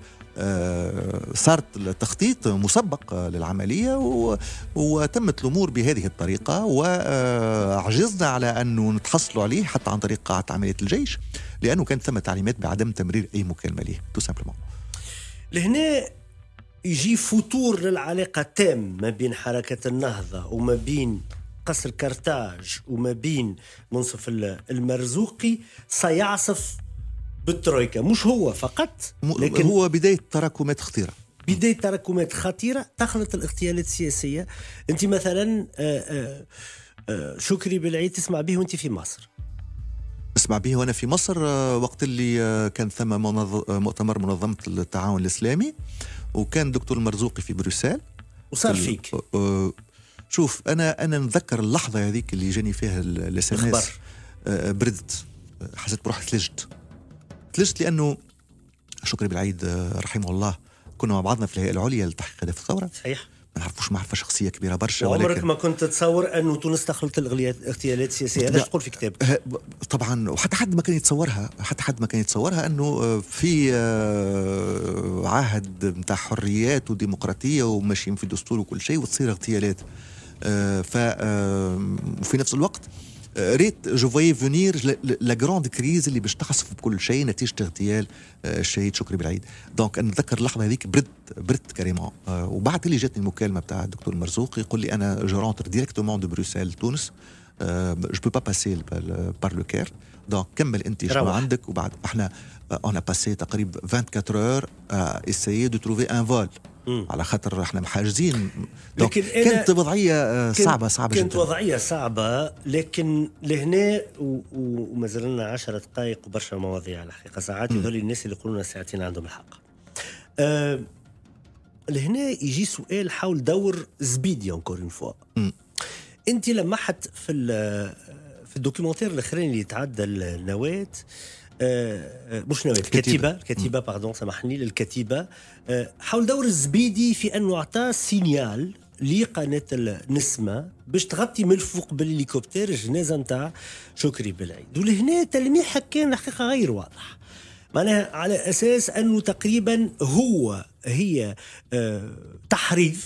صارت التخطيط مسبق للعملية وتمت الأمور بهذه الطريقة، وعجزنا على أنه نتحصلوا عليه حتى عن طريق قاعة عملية الجيش، لأنه كانت ثم تعليمات بعدم تمرير أي مكالمة ليه تو سامبلمون. لهنا يجي فتور للعلاقة تام ما بين حركة النهضة وما بين قصر كرتاج وما بين منصف المرزوقي، سيعصف بالترويكا، مش هو فقط، لكن هو بداية تراكمات خطيرة. بداية تراكمات خطيرة تخلط الاغتيالات السياسية. أنت مثلا آآ آآ شكري بالعيد تسمع به وأنت في مصر. اسمع به وأنا في مصر وقت اللي كان ثم مؤتمر منظمة التعاون الإسلامي، وكان دكتور المرزوقي في بروسيل وصار فيك. شوف أنا أنا نذكر اللحظة هذيك اللي جاني فيها الاس ام اس، بردت، حسيت بروحي ثلجت ثلجت لأنه شكري بالعيد رحمه الله كنا مع بعضنا في الهيئة العليا لتحقيق أهداف الثورة. صحيح. ما نعرفوش معرفة شخصية كبيرة برشا، وعمرك ولكن ما كنت تتصور أنه تونس تخلط الاغتيالات السياسية، هذا تقول في كتابك. طبعا، وحتى حد ما كان يتصورها، حتى حد ما كان يتصورها أنه في عهد متاع حريات وديمقراطية وماشيين في دستور وكل شيء وتصير اغتيالات. ف وفي نفس الوقت ريت جو فوي فونير لا جراند كريز اللي باش تحصف بكل شيء نتيجه اغتيال الشهيد شكري بالعيد. دونك انا نتذكر اللحظه هذيك برد برد كريمون. وبعد اللي جاتني المكالمه بتاع الدكتور المرزوقي يقول لي انا جو رونتر ديريكتومون دو بروسيل تونس، جو بو با باسي بار لو كير، دونك كمل انت شنو عندك. وبعد احنا اون باسي تقريبا أربعة وعشرين اور اسيي دو تروفي ان فول على خاطر احنا محاجزين. لكن كانت وضعيه صعبه صعبه كانت جدا. وضعيه صعبه، لكن لهنا وما زلنا عشر دقائق وبرشا مواضيع على الحقيقه. ساعات هذول الناس اللي يقولون ساعتين عندهم الحق. أه لهنا يجي سؤال حول دور زبيدي انكور اون فوا. انت لمحت في في الدوكيومنتير الاخرين اللي يتعدى النواة، آه مش نواة الكتيبة الكتيبة باردون سامحني للكتيبة، آه حول دور الزبيدي في أنه أعطى سينيال لقناة النسمة باش تغطي من الفوق بالهليكوبتر الجنازة نتاع شكري بالعيد. ولهنا تلميحك كان الحقيقة غير واضح، معناها على أساس أنه تقريبا هو هي آه تحريض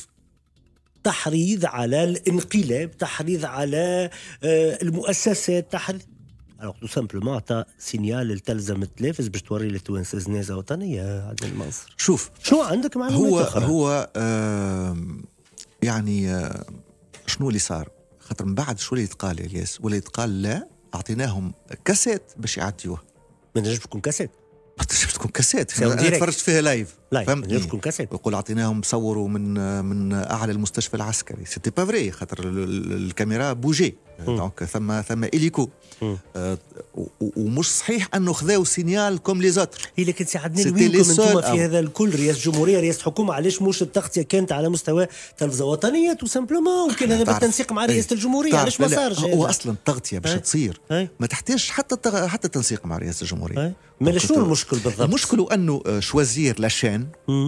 تحريض على الانقلاب، تحريض على آه المؤسسات، تحريض alors tout simplement عطى سينيال التلزم التلافز باش توري للتوانسه جنازه وطنيه عند المنصر. شوف شو عندك معلومات هو أخرى؟ هو آه يعني آه شنو اللي صار؟ خاطر من بعد شو اللي يتقال يا الياس؟ ولا يتقال لا اعطيناهم كاسيت باش يعديوها. ما نجمش تكون كاسيت، ما تنجمش تكون كاسيت. انا تفرجت فيها لايف، فهمت؟ ما تكون كاسيت. يقول اعطيناهم صوروا من من اعلى المستشفى العسكري، سيتي با فري خاطر الكاميرا بوجي، دونك ثم ثم اليكو. آه ومش صحيح انه خذاو سينيال كوم لي زوتر. هي لكن ساعدني وينكم انتم في هذا الكل؟ رئاسه جمهوريه، رئاسه حكومه، علاش مش التغطيه كانت على مستوى تلفزه وطنيه تو سامبلومون؟ وكان هذا بالتنسيق مع رئاسه الجمهوريه، علاش ما صارش؟ هو اصلا التغطيه باش تصير ما تحتاج حتى حتى تنسيق مع رئاسه الجمهوريه. ما شنو المشكل بالضبط؟ المشكل انه شوازير لاشين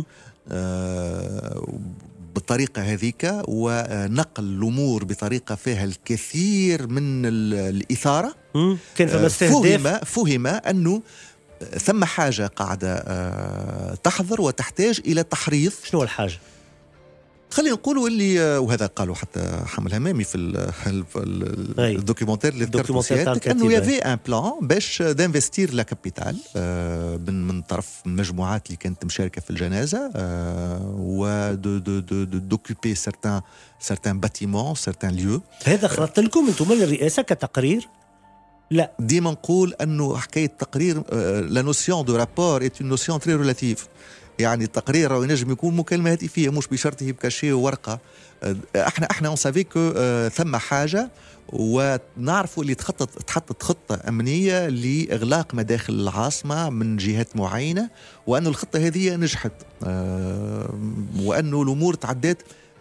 آه بالطريقة هذيك ونقل الأمور بطريقة فيها الكثير من الإثارة. كان فما فهم فهم أنه ثم حاجة قاعدة تحضر وتحتاج إلى تحريض. شنو الحاجة؟ خلينا نقولوا اللي وهذا قالوا حتى حمل همامي في الدوكيومنتير اللي ذكرته سيادتك، انه يافي ان بلان باش دانفستير لا كابيتال من من طرف المجموعات اللي كانت مشاركه في الجنازه، و دو دو دو دوكوبي سيرتان سيرتان باتيمون سيرتان ليو. هذا خلطت لكم انتم الرئاسه كتقرير؟ لا، ديما نقول انه حكايه تقرير لا نوسيون دو رابور ايت اون نوسيون تري ريلاتيف. يعني التقرير راه ينجم يكون مكالمه هاتفيه مش بشرط يبقى شيء ورقه. احنا احنا اون سافي كو ثم حاجه، ونعرفوا اللي تخطط تحطت خطه امنيه لاغلاق مداخل العاصمه من جهات معينه، وانه الخطه هذه نجحت، وانه الامور تعدت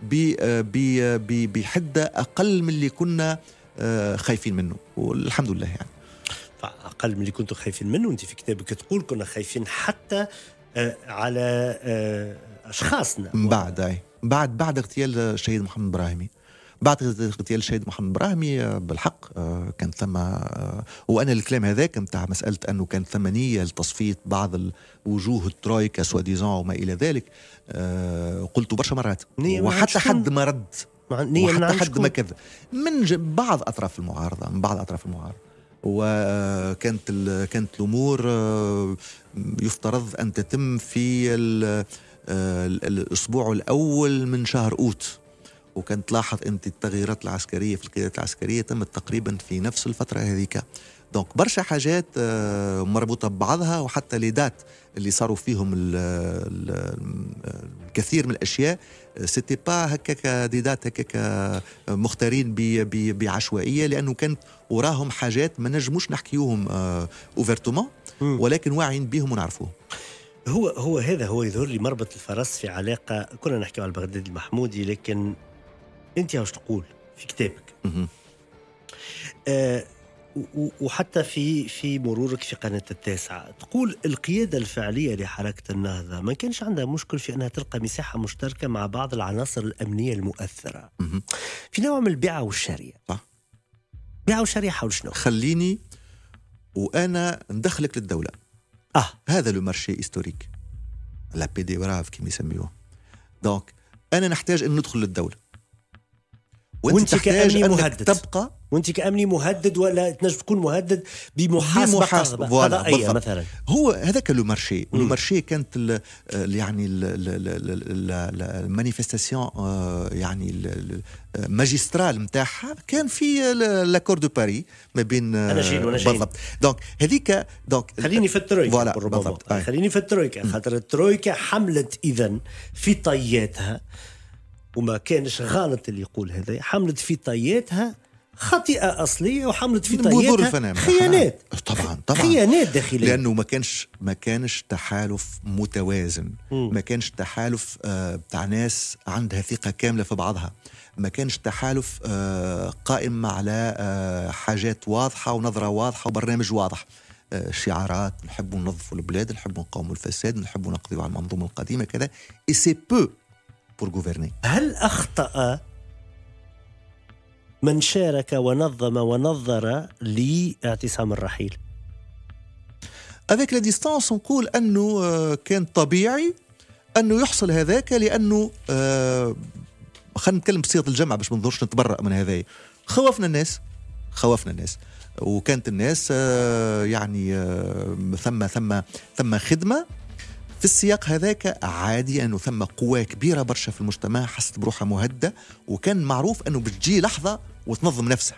بحده اقل من اللي كنا خايفين منه، والحمد لله. يعني اقل من اللي كنتوا خايفين منه. انت في كتابك تقول كنا خايفين حتى آه على آه اشخاصنا. من بعد اي بعد بعد اغتيال الشهيد محمد براهيمي بعد اغتيال الشهيد محمد براهيمي بالحق آه كان ثم آه وانا الكلام هذاك نتاع مساله انه كان ثم نيه لتصفيه بعض الوجوه الترويكا سواديزون وما الى ذلك، آه قلت برشا مرات، وحتى حد ما رد، وحتى حد ما كذب من بعض اطراف المعارضه من بعض اطراف المعارضه. وكانت كانت الامور يفترض ان تتم في الاسبوع الاول من شهر اوت، وكانت تلاحظ انت التغييرات العسكريه في القيادات العسكريه تمت تقريبا في نفس الفتره هذيك. دونك برشا حاجات آه مربوطه ببعضها، وحتى لي دات اللي صاروا فيهم ال ال الكثير من الاشياء سيتي با هكاك دي دات هكاك مختارين بعشوائيه، لانه كانت وراهم حاجات ما نجموش نحكيوهم آه اوفرتومون، ولكن واعيين بهم ونعرفوهم. هو هو هذا هو يظهر لي مربط الفرس في علاقه. كنا نحكي على البغدادي المحمودي، لكن انت واش تقول في كتابك آه وحتى في في مرورك في قناة التاسعة، تقول القيادة الفعلية لحركة النهضة ما كانش عندها مشكل في أنها تلقى مساحة مشتركة مع بعض العناصر الأمنية المؤثرة في نوع من البيعة والشراء. صح. بيعة والشراء حول شنو؟ خليني وأنا ندخلك للدولة. آه هذا لو مارشي هيستوريك، لا بي دي براف كما يسميوه. دونك أنا نحتاج أن ندخل للدولة، وانت كأمني مهدد تبقى وانت كأمني مهدد، ولا تنجم تكون مهدد بمحاسبة قضائية مثلا. هو هذاك لو مارشي لو مارشي كانت ال يعني المانيفستاسيون يعني الماجسترال نتاعها كان في لاكور دو باري ما بين أنا بالضبط. دونك هذيك دونك خليني في الترويكا خليني في الترويكا خاطر الترويكا حملت إذن في طياتها، وما كانش غلط اللي يقول هذا، حملت في طياتها خطيئة أصلية، وحملت في طياتها خيانات. طبعا طبعا خيانات داخلية، لأنه ما كانش ما كانش تحالف متوازن، م. ما كانش تحالف آه بتاع ناس عندها ثقة كاملة في بعضها، ما كانش تحالف آه قائم على آه حاجات واضحة ونظرة واضحة وبرنامج واضح. آه شعارات نحبوا ننظفوا البلاد، نحبوا نقاوموا الفساد، نحبوا نقضي على المنظومة القديمة كذا. et c'est peu pour gouverner. هل أخطأ من شارك ونظم ونظر لاعتصام الرحيل؟ avec la distance نقول أنه كان طبيعي أنه يحصل هذاك، لأنه خلينا نتكلم بصيغة الجمع باش ما نظهرش نتبرأ من هذا. خوفنا الناس خوفنا الناس وكانت الناس يعني ثم ثم ثم خدمة في السياق هذاك. عادي أنه ثم قوة كبيرة برشا في المجتمع حست بروحها مهددة، وكان معروف أنه بتجي لحظة وتنظم نفسها.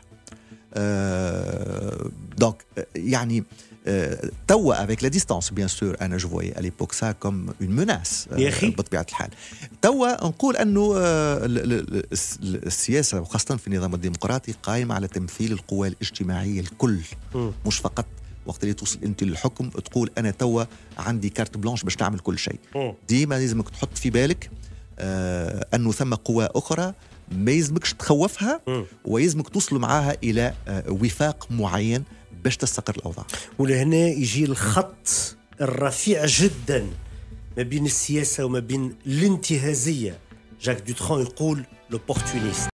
أه دونك يعني أه توا avec la distance bien sûr أنا جو voyais à l'époque ça comme une menace أه بطبيعة الحال. توا نقول أنه أه السياسة وخاصة في النظام الديمقراطي قائمة على تمثيل القوى الاجتماعية الكل، م. مش فقط وقت اللي توصل انت للحكم تقول انا توا عندي كارت بلانش باش تعمل كل شيء. ديما لازمك تحط في بالك آه انه ثم قوى اخرى ما يلزمكش تخوفها، ويلزمك توصل معاها الى آه وفاق معين باش تستقر الاوضاع. ولهنا يجي الخط الرفيع جدا ما بين السياسه وما بين الانتهازيه. جاك دوترون يقول لوبورتونيست.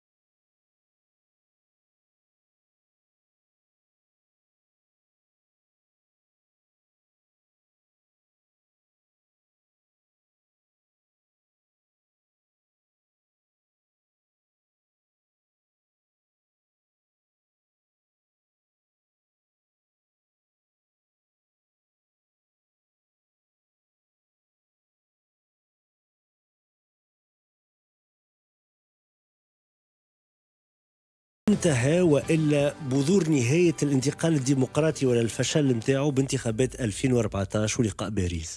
انتهى وإلا بذور نهاية الانتقال الديمقراطي ولا الفشل نتاعو بانتخابات ألفين وأربعة عشر ولقاء باريس؟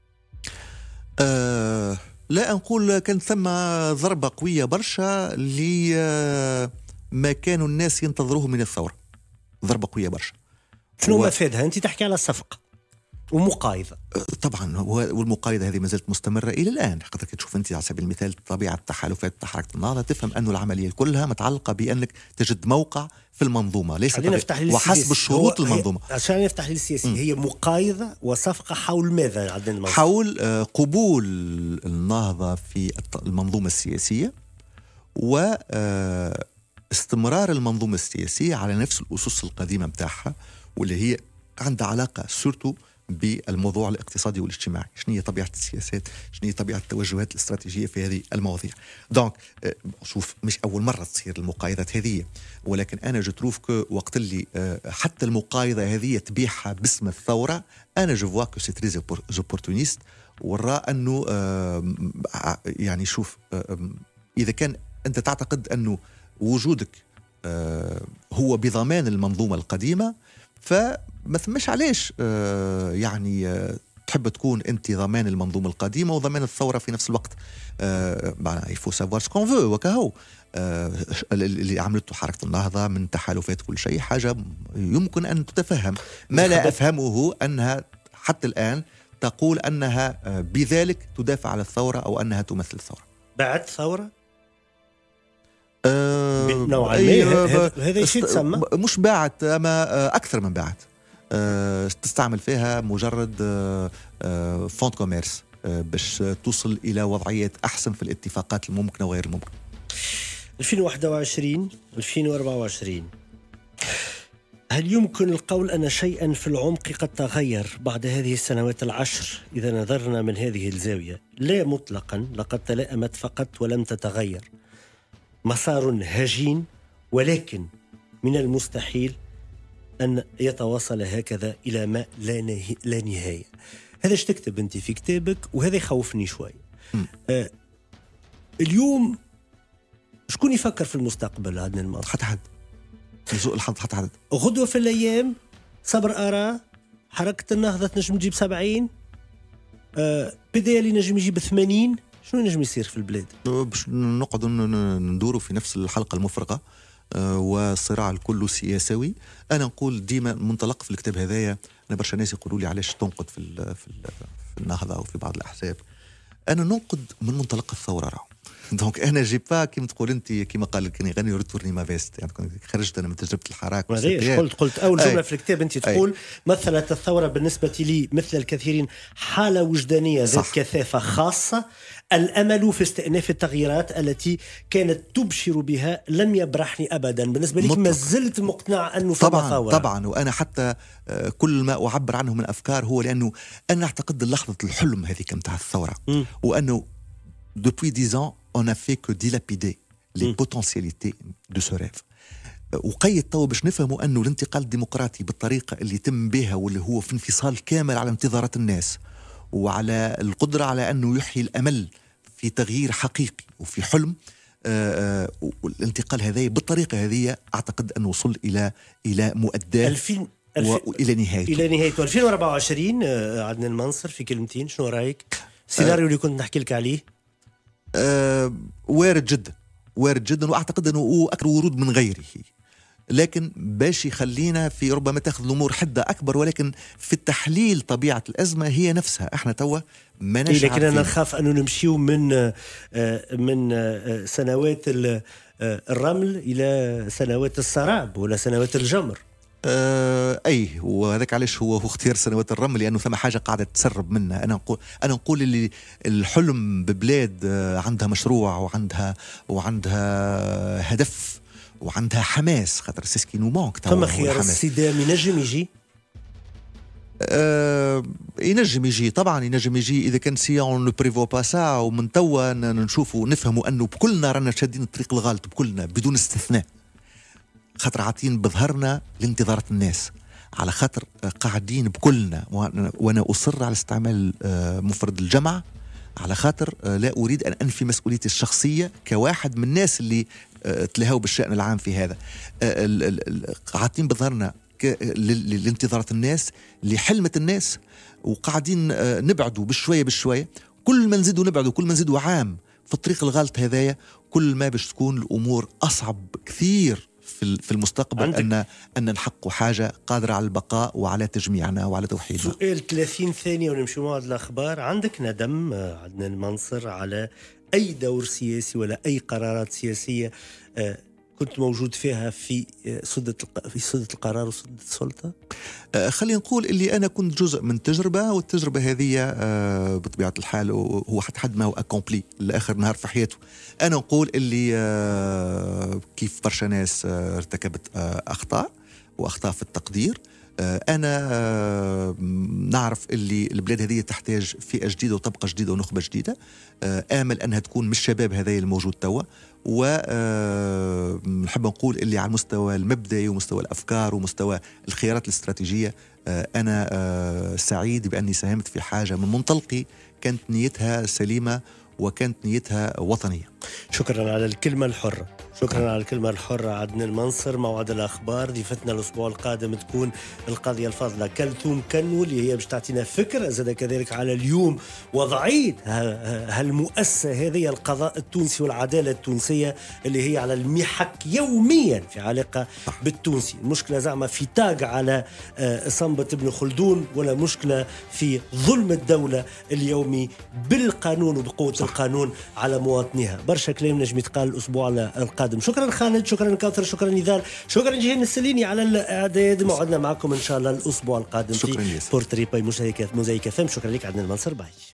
أه لا نقول كان ثم ضربة قوية برشا لما كانوا الناس ينتظروه من الثورة. ضربة قوية برشا. شنو و... مفادها؟ أنت تحكي على الصفقة ومقايضة. طبعا والمقايضة هذه ما زالت مستمرة إلى الآن. حقيقة تشوف أنت على سبيل المثال طبيعة تحالفات حركة النهضة تفهم أنه العملية كلها متعلقة بأنك تجد موقع في المنظومة ليس وحسب الشروط المنظومة. عشان نفتح للسياسي هي مقايضة وصفقة حول ماذا عندنا المنظومة؟ حول قبول النهضة في المنظومة السياسية واستمرار المنظومة السياسية على نفس الأسس القديمة متاعها، واللي هي عندها علاقة سورتو بالموضوع الاقتصادي والاجتماعي. شنو هي طبيعة السياسات، شنو هي طبيعة التوجهات الاستراتيجية في هذه المواضيع. دونك شوف مش أول مرة تصير المقايضات هذه، ولكن أنا جو تروف كو وقت اللي حتى المقايضة هذه تبيعها باسم الثورة أنا جو فوا كو سي تري زوبورتونيست، وراء أنه يعني شوف إذا كان أنت تعتقد أنه وجودك هو بضمان المنظومة القديمة فما ثمش علاش آه يعني آه تحب تكون انت ضمان المنظومه القديمه وضمان الثوره في نفس الوقت. آه يفو سافوار سكون فو وكهو آه اللي عملته حركه النهضه من تحالفات كل شيء حاجه يمكن ان تتفهم. ما لا افهمه انها حتى الان تقول انها آه بذلك تدافع على الثوره او انها تمثل الثوره. بعد ثوره؟ آه نوعا ما هذا شيء تسمى مش باعت اما اكثر من باعت. أه تستعمل فيها مجرد أه أه فونت كوميرس أه باش توصل الى وضعيات احسن في الاتفاقات الممكنه وغير الممكنه. ألفين وواحد وعشرين ألفين وأربعة وعشرين، هل يمكن القول ان شيئا في العمق قد تغير بعد هذه السنوات العشر اذا نظرنا من هذه الزاويه؟ لا مطلقا، لقد تلائمت فقط ولم تتغير. مسار هجين، ولكن من المستحيل أن يتواصل هكذا إلى ما لا, نه... لا نهاية. هذا ايش تكتب أنت في كتابك، وهذا يخوفني شوي. آه اليوم شكون يفكر في المستقبل؟ عدنا الماضي حتى حد نزوق الحظ حتى حد. غدوة في الأيام صبر أرى حركة النهضة تنجم تجيب سبعين، آه بدالي نجم يجيب ثمانين. شنو نجم يصير في البلاد؟ باش نقعد ندوروا في نفس الحلقة المفرغة والصراع الكل سياسوي. انا نقول ديما منطلق في الكتاب هذايا، انا برشا ناس يقولوا لي علاش تنقد في ال في, ال في النهضه او في بعض الاحزاب. انا ننقد من منطلق الثوره راهو. دونك انا جي با كيما تقول انت كيما قال كان يغني ريتورني ما فيست، يعني خرجت انا من تجربه الحراك. قلت قلت اول جمله أي. في الكتاب انت تقول أي. مثلت الثوره بالنسبه لي مثل الكثيرين حاله وجدانيه ذات كثافه خاصه، الامل في استئناف التغييرات التي كانت تبشر بها لم يبرحني ابدا. بالنسبه لي ما زلت مقتنع انه طبعا ثوره. طبعا وانا حتى كل ما اعبر عنه من افكار هو لانه انا اعتقد لحظه الحلم هذيك نتاع الثوره م. وانه depuis dix ans on a fait que dilapider les م. potentialités de ce rêve. وقيد تو باش نفهموا انه الانتقال الديمقراطي بالطريقه اللي يتم بها واللي هو في انفصال كامل على انتظارات الناس وعلى القدره على انه يحيي الامل في تغيير حقيقي وفي حلم. آآ آآ الانتقال هذا بالطريقه هذه اعتقد انه وصل الى الى مؤداه والى نهايته الى نهايته ألفين وأربعة وعشرين. عدنا المنصر في كلمتين، شنو رايك؟ السيناريو اللي كنت نحكي لك عليه وارد جدا وارد جدا، واعتقد انه هو اكثر ورود من غيره، لكن باش يخلينا في ربما تاخذ الامور حده اكبر، ولكن في التحليل طبيعه الازمه هي نفسها احنا توا ما نجم. لكن انا نخاف انه نمشيو من من سنوات الرمل الى سنوات السراب ولا سنوات الجمر. آه اي وهذاك علاش هو هو اختيار سنوات الرمل، لانه ثم حاجه قاعده تسرب منا. انا نقول انا نقول اللي الحلم ببلاد عندها مشروع وعندها وعندها هدف وعندها حماس، خاطر سيسكي نو مانك. ثم خيار الصدام ينجم يجي؟ آه ينجم يجي طبعا، ينجم يجي اذا كان سي اون نو بريفو با سا. ومن توا نشوفوا نفهموا انه بكلنا رانا شادين الطريق الغلط، بكلنا بدون استثناء، خاطر عاطين بظهرنا لانتظارات الناس، على خاطر قاعدين بكلنا. وانا اصر على استعمال مفرد الجمع على خاطر لا اريد ان انفي مسؤوليتي الشخصيه كواحد من الناس اللي تلهوا بالشأن العام في هذا. قاعدين بظهرنا لانتظارات الناس، لحلمة الناس، وقاعدين نبعدوا بشوية بشوية. كل ما نزيدوا نبعدوا، كل ما نزيدوا عام في الطريق الغلط هذايا، كل ما باش تكون الأمور أصعب كثير في المستقبل أن أن نحققوا حاجة قادرة على البقاء وعلى تجميعنا وعلى توحيدنا. سؤال ثلاثين ثانية ونمشي مع الأخبار. عندك ندم عدنا المنصر على أي دور سياسي ولا أي قرارات سياسية كنت موجود فيها في سدة في سدة القرار وسدة السلطة؟ آه خلينا نقول اللي أنا كنت جزء من تجربة، والتجربة هذه آه بطبيعة الحال هو حتى حد ما هو أكومبلي لآخر نهار في حياته. أنا نقول اللي آه كيف برشا ناس آه ارتكبت آه أخطاء وأخطاء في التقدير. آه أنا آه نعرف اللي البلاد هذه تحتاج فئة جديدة وطبقة جديدة ونخبة جديدة. آه آمل أنها تكون من الشباب هذا الموجود توا. ونحب نقول اللي على المستوى المبدئي ومستوى الأفكار ومستوى الخيارات الاستراتيجية أنا سعيد بأني ساهمت في حاجة من منطلقي كانت نيتها سليمة وكانت نيتها وطنية. شكرا على الكلمة الحرة. شكرا على الكلمة الحرة عدن المنصر. موعد الأخبار ضيفتنا الأسبوع القادم تكون القاضية الفاضلة كلثوم كنو اللي هي باش تعطينا فكرة زاد كذلك على اليوم وضعية هالمؤسسة هذه القضاء التونسي والعدالة التونسية اللي هي على المحك يوميا في علاقة بالتونسي. المشكلة زعما في تاج على صنبة ابن خلدون ولا مشكلة في ظلم الدولة اليومي بالقانون وبقوة القانون على مواطنيها. برشا كلام نجم يتقال الأسبوع القادم. شكرا خالد، شكرا كوثر، شكرا نضال، شكرا جيهان السليني على الإعداد. موعدنا معكم إن شاء الله الأسبوع القادم في بورتري باي موزايك فم. شكرا لك عدنا المنصر. باي.